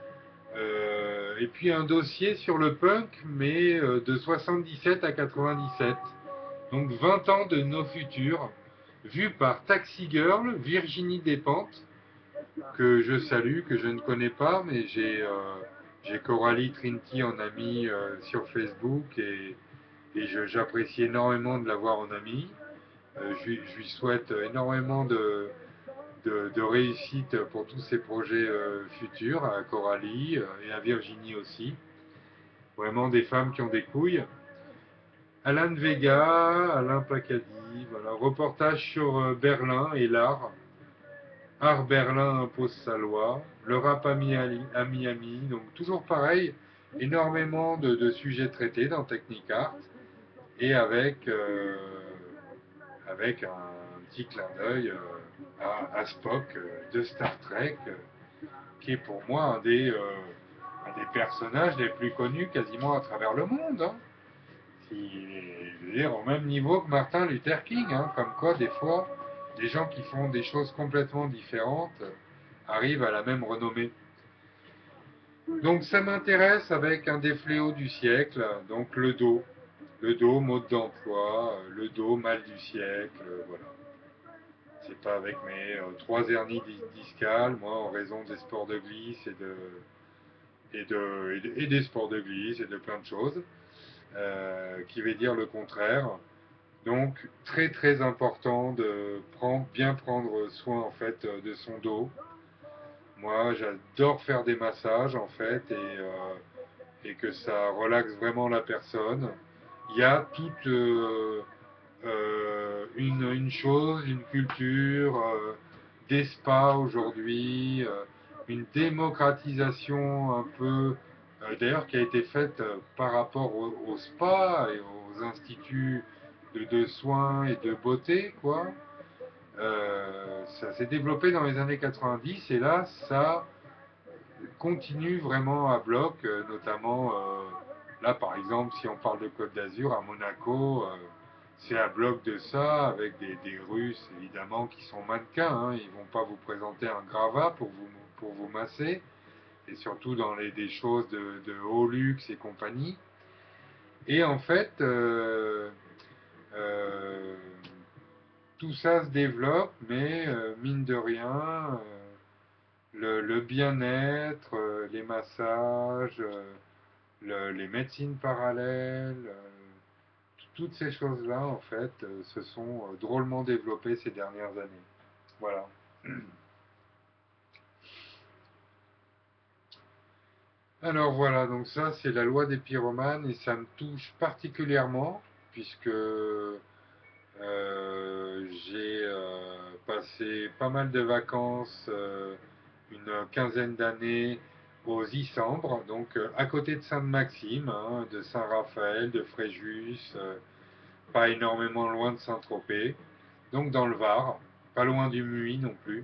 Euh, et puis un dossier sur le punk, mais euh, de soixante-dix-sept à quatre-vingt-dix-sept. Donc vingt ans de nos futurs, vu par Taxi Girl, Virginie Despentes, que je salue, que je ne connais pas, mais j'ai euh, j'ai Coralie Trinity en amie euh, sur Facebook et, et j'apprécie énormément de l'avoir en amie. Euh, je, lui, je, lui souhaite énormément de, de, de réussite pour tous ses projets euh, futurs, à Coralie euh, et à Virginie aussi. Vraiment des femmes qui ont des couilles. Alan Vega, Alain Pacadi, voilà, reportage sur euh, Berlin et l'art. Art Berlin impose sa loi, le rap à Miami, donc toujours pareil, énormément de, de sujets traités dans Technicart et avec, euh, avec un, un petit clin d'œil euh, à, à Spock euh, de Star Trek, euh, qui est pour moi un des, euh, un des personnages les plus connus quasiment à travers le monde. Hein. Qui est, je veux dire, au même niveau que Martin Luther King, hein, comme quoi des fois, des gens qui font des choses complètement différentes arrivent à la même renommée. Donc ça m'intéresse avec un des fléaux du siècle, donc le dos. Le dos, mode d'emploi, le dos, mal du siècle, voilà. C'est pas avec mes euh, trois hernies discales, moi, en raison des sports de glisse et, de, et, de, et, de, et des sports de glisse et de plein de choses, euh, qui veut dire le contraire. Donc très très important de prendre, bien prendre soin en fait de son dos. Moi j'adore faire des massages en fait et, euh, et que ça relaxe vraiment la personne. Il y a toute euh, euh, une, une chose, une culture, euh, des spas aujourd'hui, euh, une démocratisation un peu, euh, d'ailleurs qui a été faite euh, par rapport au, au spa et aux instituts de, de soins et de beauté, quoi. Euh, ça s'est développé dans les années quatre-vingt-dix et là, ça continue vraiment à bloc, euh, notamment euh, là par exemple, si on parle de Côte d'Azur, à Monaco, euh, c'est à bloc de ça, avec des, des Russes évidemment qui sont mannequins, hein, ils vont pas vous présenter un gravat pour vous, pour vous masser, et surtout dans les, des choses de, de haut luxe et compagnie. Et en fait, euh, euh, tout ça se développe, mais euh, mine de rien, euh, le, le bien-être, euh, les massages, euh, le- les médecines parallèles, euh, toutes ces choses-là, en fait, euh, se sont euh, drôlement développées ces dernières années. Voilà. Alors voilà, donc ça, c'est la loi des pyromanes et ça me touche particulièrement puisque euh, j'ai euh, passé pas mal de vacances, euh, une quinzaine d'années aux Issambres, donc euh, à côté de Sainte-Maxime, hein, de Saint-Raphaël, de Fréjus, euh, pas énormément loin de Saint-Tropez, donc dans le Var, pas loin du Muy non plus.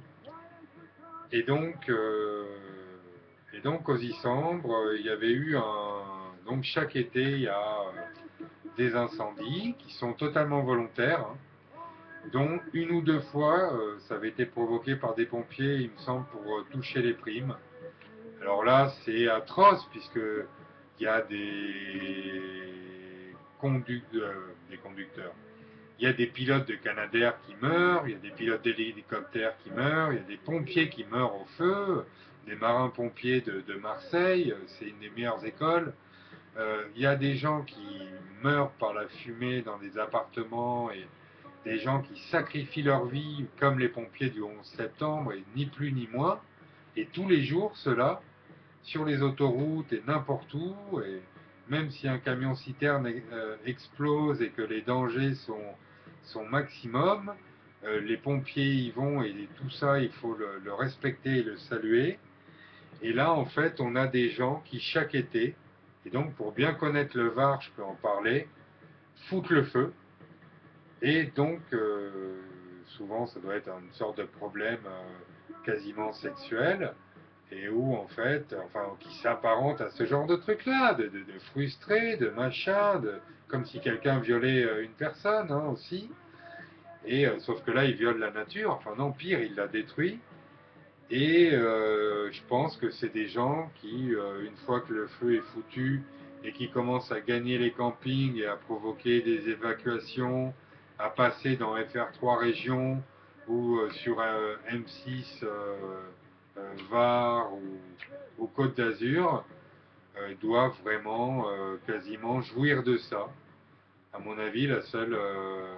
Et donc, euh, et donc aux Issambres, euh, il y avait eu un. Donc chaque été, il y a euh, des incendies qui sont totalement volontaires, hein, dont une ou deux fois, euh, ça avait été provoqué par des pompiers, il me semble, pour euh, toucher les primes. Alors là, c'est atroce, puisque il y a des, conduc- euh, des conducteurs. Il y a des pilotes de Canadair qui meurent, il y a des pilotes d'hélicoptères qui meurent, il y a des pompiers qui meurent au feu, des marins-pompiers de, de Marseille, c'est une des meilleures écoles. Euh, il y a des gens qui meurent par la fumée dans des appartements et des gens qui sacrifient leur vie, comme les pompiers du onze septembre, et ni plus ni moins. Et tous les jours, cela, sur les autoroutes et n'importe où, et même si un camion citerne euh, explose et que les dangers sont, sont maximum, euh, les pompiers y vont et tout ça, il faut le, le respecter et le saluer. Et là, en fait, on a des gens qui, chaque été, et donc pour bien connaître le Var, je peux en parler, foutent le feu. Et donc, euh, souvent, ça doit être une sorte de problème euh, quasiment sexuel et où en fait, enfin, qui s'apparente à ce genre de truc-là, de, de, de frustré, de machin, de, comme si quelqu'un violait euh, une personne hein, aussi. Et euh, sauf que là, il viole la nature. Enfin non, pire, il la détruit. Et euh, je pense que c'est des gens qui, euh, une fois que le feu est foutu et qui commencent à gagner les campings et à provoquer des évacuations, à passer dans F R trois régions ou euh, sur euh, M six euh, euh, Var ou, ou Côte d'Azur, euh, doivent vraiment euh, quasiment jouir de ça. À mon avis, la seule, euh,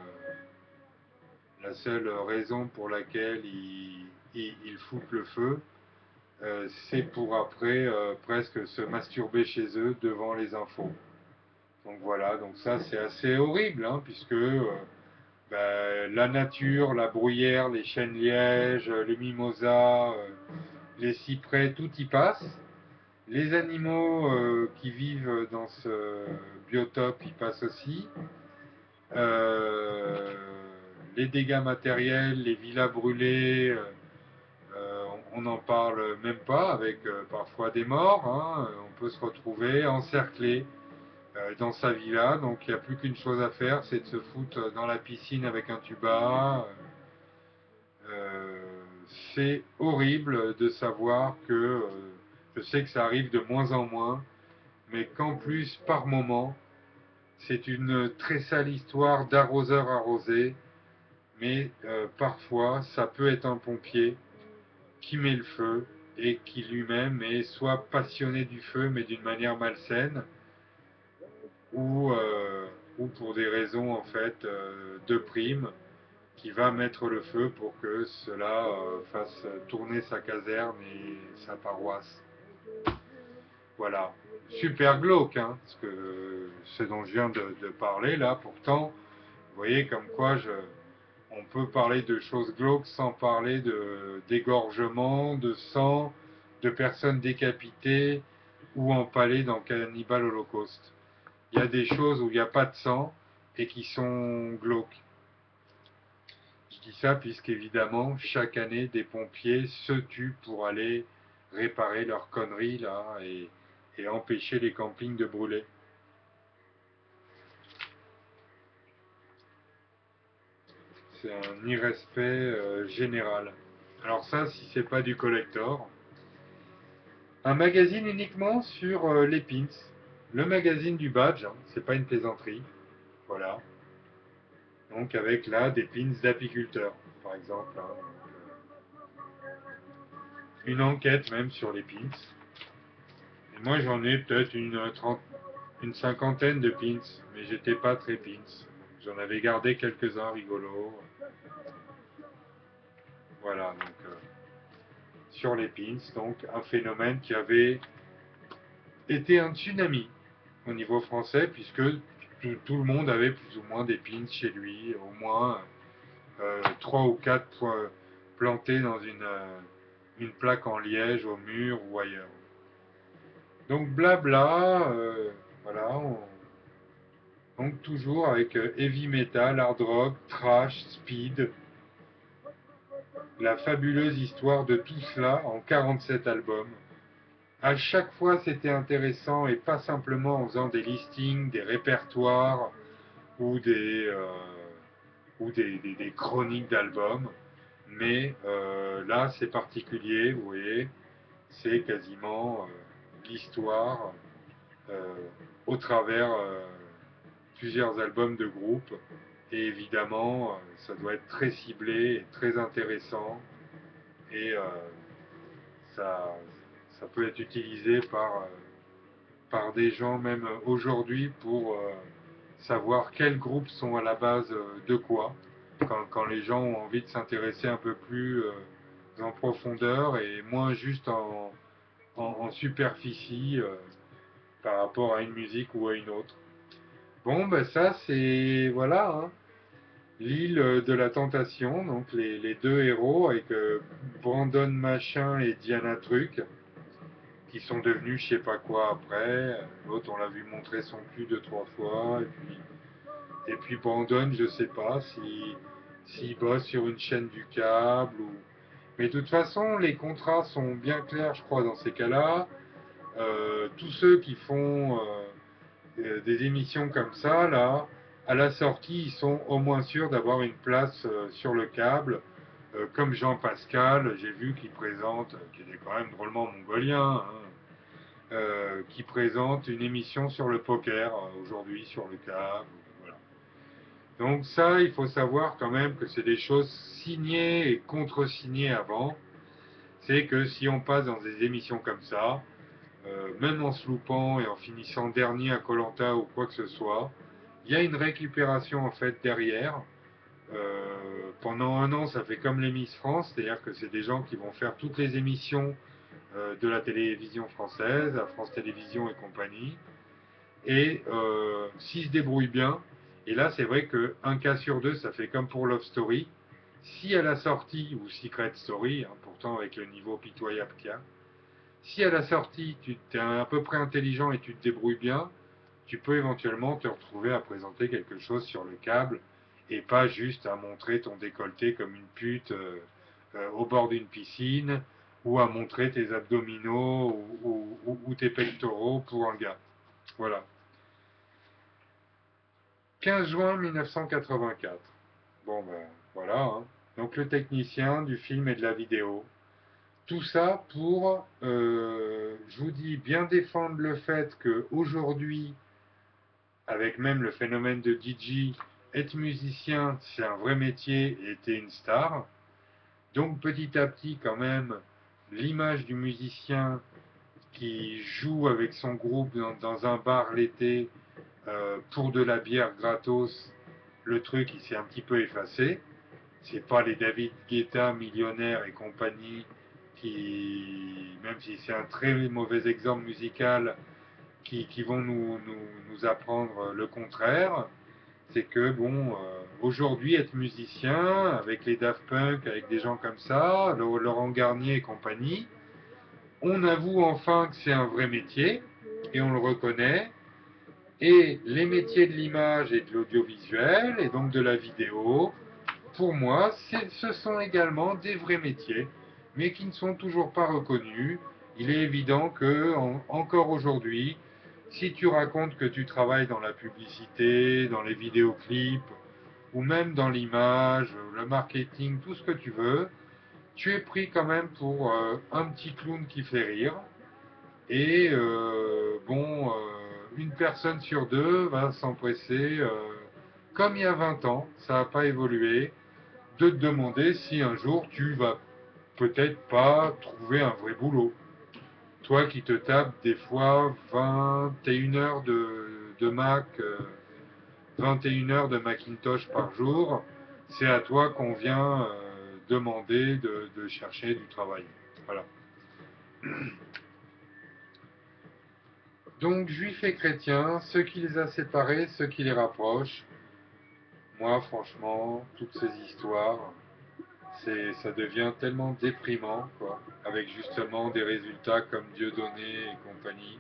la seule raison pour laquelle ils, ils, ils foutent le feu, euh, c'est pour après euh, presque se masturber chez eux devant les infos. Donc voilà, donc ça c'est assez horrible, hein, puisque euh, ben, la nature, la bruyère, les chênes lièges, les mimosas, euh, les cyprès, tout y passe. Les animaux euh, qui vivent dans ce biotope y passent aussi. Euh, les dégâts matériels, les villas brûlées, euh, euh, on n'en parle même pas, avec euh, parfois des morts. Hein. On peut se retrouver encerclé euh, dans sa villa, donc il n'y a plus qu'une chose à faire, c'est de se foutre dans la piscine avec un tuba. Euh, c'est horrible de savoir que, euh, je sais que ça arrive de moins en moins, mais qu'en plus, par moment, c'est une très sale histoire d'arroseur arrosé, mais euh, parfois, ça peut être un pompier qui met le feu et qui lui-même est soit passionné du feu mais d'une manière malsaine ou, euh, ou pour des raisons en fait euh, de prime, qui va mettre le feu pour que cela euh, fasse tourner sa caserne et sa paroisse. Voilà. Super glauque, hein, parce que ce dont je viens de, de parler là, pourtant, vous voyez comme quoi je, on peut parler de choses glauques sans parler de d'égorgement, de sang, de personnes décapitées ou empalées dans Cannibal Holocaust. Il y a des choses où il n'y a pas de sang et qui sont glauques. Je dis ça puisqu'évidemment, chaque année, des pompiers se tuent pour aller réparer leurs conneries là et, et empêcher les campings de brûler. C'est un irrespect euh, général. Alors ça, si c'est pas du collector. Un magazine uniquement sur euh, les pins. Le magazine du badge, hein, c'est pas une plaisanterie. Voilà. Donc avec là des pins d'apiculteurs, par exemple. Hein. Une enquête même sur les pins. Et moi j'en ai peut-être une, trente, une cinquantaine de pins, mais j'étais pas très pins. J'en avais gardé quelques-uns rigolos. Voilà, donc euh, sur les pins, donc un phénomène qui avait été un tsunami au niveau français, puisque tout, tout le monde avait plus ou moins des pins chez lui, au moins euh, trois ou quatre points plantés dans une, euh, une plaque en liège au mur ou ailleurs. Donc blabla, euh, voilà, on, donc toujours avec euh, heavy metal, hard rock, trash, speed, la fabuleuse histoire de tout cela en quarante-sept albums. À chaque fois c'était intéressant et pas simplement en faisant des listings, des répertoires ou des, euh, ou des, des, des chroniques d'albums. Mais euh, là c'est particulier, vous voyez, c'est quasiment euh, l'histoire euh, au travers euh, plusieurs albums de groupe. Et évidemment, euh, ça doit être très ciblé et très intéressant. Et euh, ça, ça peut être utilisé par, euh, par des gens même aujourd'hui pour euh, savoir quels groupes sont à la base euh, de quoi. Quand, quand les gens ont envie de s'intéresser un peu plus euh, en profondeur et moins juste en, en, en superficie euh, par rapport à une musique ou à une autre. Bon, ben ça c'est voilà, hein, l'île de la tentation, donc les, les deux héros avec euh, Brandon Machin et Diana Truc, qui sont devenus je sais pas quoi après. L'autre on l'a vu montrer son cul deux trois fois, et puis et puis Brandon je sais pas si s'il bosse sur une chaîne du câble ou. Mais de toute façon les contrats sont bien clairs je crois dans ces cas-là. Euh, tous ceux qui font euh, des émissions comme ça, là, à la sortie, ils sont au moins sûrs d'avoir une place euh, sur le câble, euh, comme Jean Pascal, j'ai vu qu'il présente, qui est quand même drôlement mongolien, hein, euh, qui présente une émission sur le poker euh, aujourd'hui sur le câble. Voilà. Donc ça, il faut savoir quand même que c'est des choses signées et contre-signées avant. C'est que si on passe dans des émissions comme ça, euh, même en se loupant et en finissant dernier à koh ou quoi que ce soit, il y a une récupération en fait derrière. Euh, pendant un an, ça fait comme les Miss France, c'est-à-dire que c'est des gens qui vont faire toutes les émissions euh, de la télévision française, à France Télévisions et compagnie. Et euh, s'ils se débrouillent bien, et là c'est vrai qu'un cas sur deux, ça fait comme pour Love Story. Si à la sortie, ou Secret Story, hein, pourtant avec le niveau pitoyable qu'il y a, si à la sortie tu es à peu près intelligent et tu te débrouilles bien, tu peux éventuellement te retrouver à présenter quelque chose sur le câble et pas juste à montrer ton décolleté comme une pute euh, euh, au bord d'une piscine ou à montrer tes abdominaux ou, ou, ou tes pectoraux pour un gars. Voilà. quinze juin mille neuf cent quatre-vingt-quatre. Bon ben voilà. Hein. Donc le technicien du film et de la vidéo. Tout ça pour, euh, je vous dis, bien défendre le fait qu'aujourd'hui, avec même le phénomène de D J, être musicien, c'est un vrai métier et être une star. Donc petit à petit, quand même, l'image du musicien qui joue avec son groupe dans, dans un bar l'été Euh, pour de la bière gratos, le truc il s'est un petit peu effacé. C'est pas les David Guetta millionnaires et compagnie qui, même si c'est un très mauvais exemple musical, qui, qui vont nous, nous, nous apprendre le contraire. C'est que bon, euh, aujourd'hui être musicien avec les Daft Punk, avec des gens comme ça, Laurent Garnier et compagnie, on avoue enfin que c'est un vrai métier et on le reconnaît. Et les métiers de l'image et de l'audiovisuel et donc de la vidéo, pour moi, ce sont également des vrais métiers, mais qui ne sont toujours pas reconnus. Il est évident que, en, encore aujourd'hui, si tu racontes que tu travailles dans la publicité, dans les vidéoclips, ou même dans l'image, le marketing, tout ce que tu veux, tu es pris quand même pour euh, un petit clown qui fait rire. Et euh, bon, euh, une personne sur deux va s'empresser, euh, comme il y a vingt ans, ça n'a pas évolué, de te demander si un jour tu vas peut-être pas trouver un vrai boulot. Toi qui te tapes des fois vingt et une heures de, de Mac, euh, vingt et une heures de Macintosh par jour, c'est à toi qu'on vient euh, demander de, de chercher du travail. Voilà. Donc, juifs et chrétiens, ce qui les a séparés, ce qui les rapproche. Moi, franchement, toutes ces histoires, c'est, ça devient tellement déprimant, quoi, avec justement des résultats comme Dieudonné et compagnie.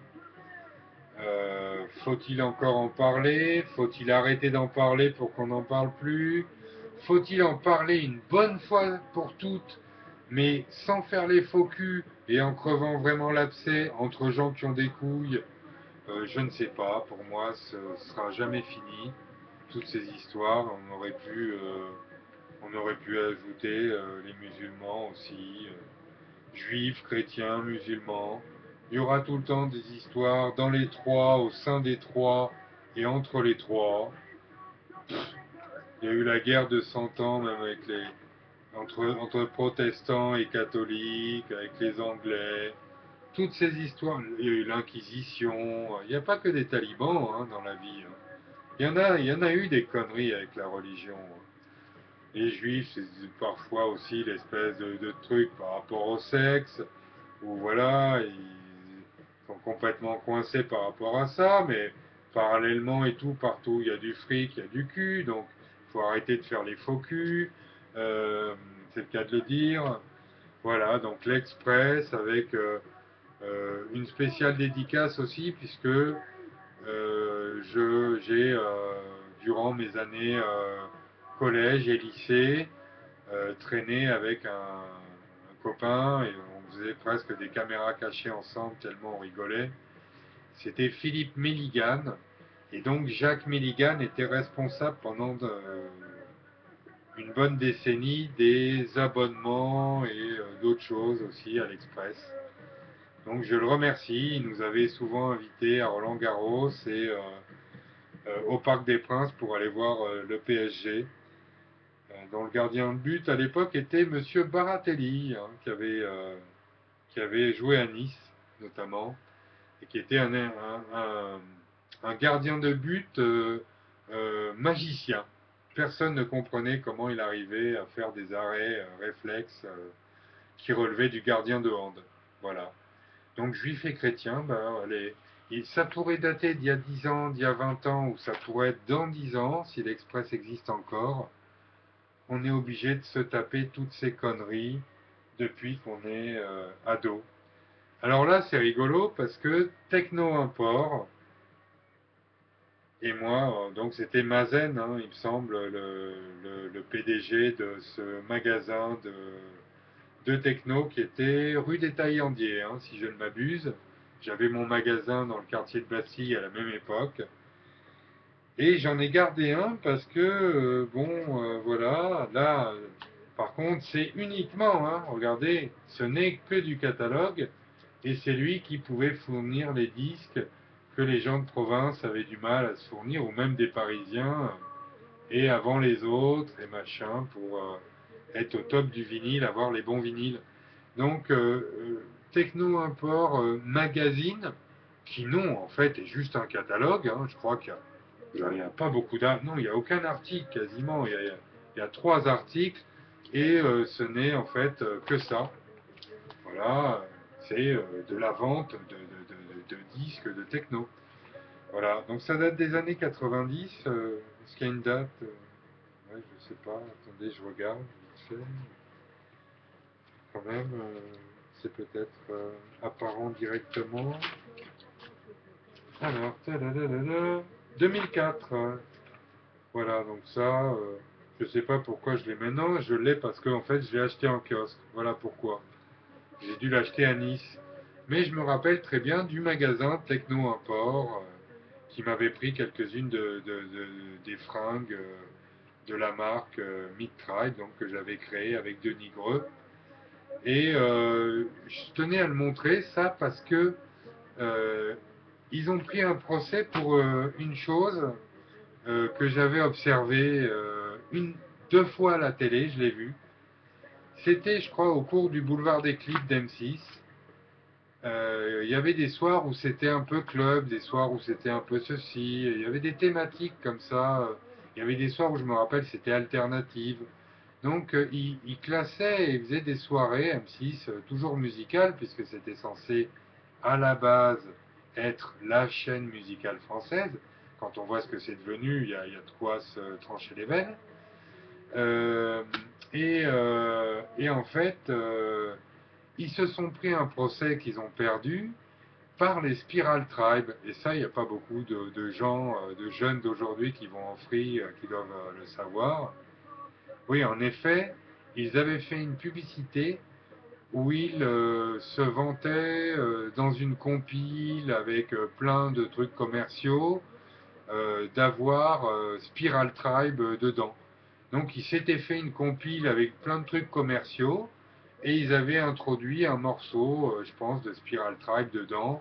Euh, faut-il encore en parler? Faut-il arrêter d'en parler pour qu'on n'en parle plus? Faut-il en parler une bonne fois pour toutes, mais sans faire les faux culs et en crevant vraiment l'abcès entre gens qui ont des couilles? Euh, je ne sais pas, pour moi, ce ne sera jamais fini. Toutes ces histoires, on aurait pu, euh, on aurait pu ajouter euh, les musulmans aussi, euh, juifs, chrétiens, musulmans. Il y aura tout le temps des histoires dans les trois, au sein des trois et entre les trois. Il y a eu la guerre de cent ans, même avec les, entre, entre protestants et catholiques, avec les Anglais. Toutes ces histoires, il y a eu l'Inquisition. Il n'y a pas que des talibans hein, dans la vie. Hein. Il y en a, il y en a eu des conneries avec la religion. Hein. Les juifs, c'est parfois aussi l'espèce de, de truc par rapport au sexe, où voilà, ils sont complètement coincés par rapport à ça, mais parallèlement et tout, partout il y a du fric, il y a du cul, donc il faut arrêter de faire les faux culs, euh, c'est le cas de le dire. Voilà, donc l'Express avec euh, euh, une spéciale dédicace aussi, puisque euh, je, j'ai, euh, durant mes années euh, collège et lycée, euh, traîné avec un, un copain et on faisait presque des caméras cachées ensemble tellement on rigolait. C'était Philippe Milligan. Et donc Jacques Milligan était responsable pendant de, une bonne décennie des abonnements et euh, d'autres choses aussi à l'Express. Donc je le remercie, il nous avait souvent invités à Roland Garros et euh, euh, au Parc des Princes pour aller voir euh, le P S G, euh, dont le gardien de but à l'époque était Monsieur Baratelli, hein, qui, avait, euh, qui avait joué à Nice notamment, et qui était un, un, un, un gardien de but euh, euh, magicien. Personne ne comprenait comment il arrivait à faire des arrêts euh, réflexes euh, qui relevaient du gardien de hand. Voilà. Donc juifs et chrétiens, ben, les, et ça pourrait dater d'il y a dix ans, d'il y a vingt ans, ou ça pourrait être dans dix ans, si l'Express existe encore. On est obligé de se taper toutes ces conneries depuis qu'on est euh, ado. Alors là, c'est rigolo parce que Techno Import, et moi, euh, donc c'était Mazen, hein, il me semble, le, le, le P D G de ce magasin de, de techno qui était rue des Taillandiers, hein, si je ne m'abuse. J'avais mon magasin dans le quartier de Bastille à la même époque. Et j'en ai gardé un parce que, euh, bon, euh, voilà, là, euh, par contre, c'est uniquement, hein, regardez, ce n'est que du catalogue, et c'est lui qui pouvait fournir les disques que les gens de province avaient du mal à se fournir, ou même des Parisiens, et avant les autres, et machin, pour euh, être au top du vinyle, avoir les bons vinyles. Donc, euh, euh, Techno Import euh, Magazine, qui non, en fait, est juste un catalogue, hein, je crois qu'il y a Genre, il n'y a pas beaucoup d'articles. Non, il n'y a aucun article quasiment. Il y a, il y a trois articles et euh, ce n'est en fait euh, que ça. Voilà, euh, c'est euh, de la vente de, de- de- de disques de techno. Voilà, donc ça date des années quatre-vingt-dix. Euh, est-ce qu'il y a une date? Euh, ouais, je sais pas. Attendez, je regarde vite fait. Quand même, euh, c'est peut-être euh, apparent directement. Alors, tadadadada, deux mille quatre. euh, Voilà, donc ça, euh, je sais pas pourquoi je l'ai maintenant. Je l'ai parce que en fait, je l'ai acheté en kiosque. Voilà pourquoi. J'ai dû l'acheter à Nice. Mais je me rappelle très bien du magasin Techno Import euh, qui m'avait pris quelques-unes de, de- de- des fringues euh, de la marque euh, Mid-Tribe, donc que j'avais créé avec Denis Greux. Et euh, je tenais à le montrer ça parce que euh, ils ont pris un procès pour euh, une chose euh, que j'avais observée euh, une, deux fois à la télé, je l'ai vu. C'était, je crois, au cours du boulevard des Clips d'M six. Euh, Il y avait des soirs où c'était un peu club, des soirs où c'était un peu ceci. Il y avait des thématiques comme ça. Il y avait des soirs où je me rappelle c'était alternative. Donc euh, il, il classait et faisait des soirées M six, euh, toujours musicales, puisque c'était censé à la base être la chaîne musicale française. Quand on voit ce que c'est devenu, il y, a, il y a de quoi se trancher les veines. Euh, et, euh, et en fait, euh, ils se sont pris un procès qu'ils ont perdu par les Spiral Tribe. Et ça, il n'y a pas beaucoup de, de gens, euh, de jeunes d'aujourd'hui qui vont en free, euh, qui doivent euh, le savoir. Oui, en effet, ils avaient fait une publicité où ils euh, se vantaient euh, dans une compile avec euh, plein de trucs commerciaux euh, d'avoir euh, Spiral Tribe euh, dedans. Donc ils s'étaient fait une compile avec plein de trucs commerciaux et ils avaient introduit un morceau, euh, je pense, de Spiral Tribe dedans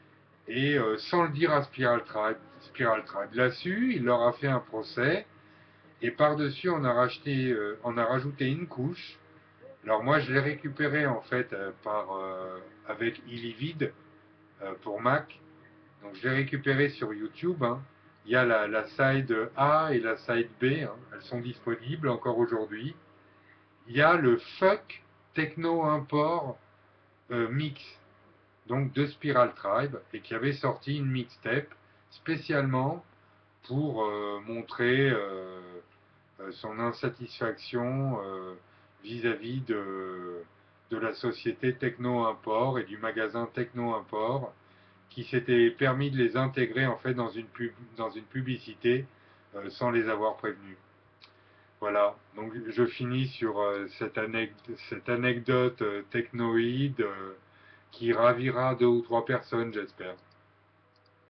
et euh, sans le dire à Spiral Tribe. Spiral Tribe l'a su, il leur a fait un procès et par-dessus on a racheté, euh, on a rajouté une couche. Alors moi je l'ai récupéré en fait euh, par euh, avec Illivid euh, pour Mac. Donc je l'ai récupéré sur YouTube, hein. Il y a la, la side A et la side B, hein. Elles sont disponibles encore aujourd'hui. Il y a le Fuck Techno Import euh, Mix, donc de Spiral Tribe, et qui avait sorti une mixtape spécialement pour euh, montrer euh, euh, son insatisfaction euh, vis-à-vis de, de la société Techno Import et du magasin Techno Import qui s'était permis de les intégrer en fait dans une, pub, dans une publicité euh, sans les avoir prévenus. Voilà, donc je finis sur euh, cette, anecdote, cette anecdote euh, technoïde euh, qui ravira deux ou trois personnes, j'espère.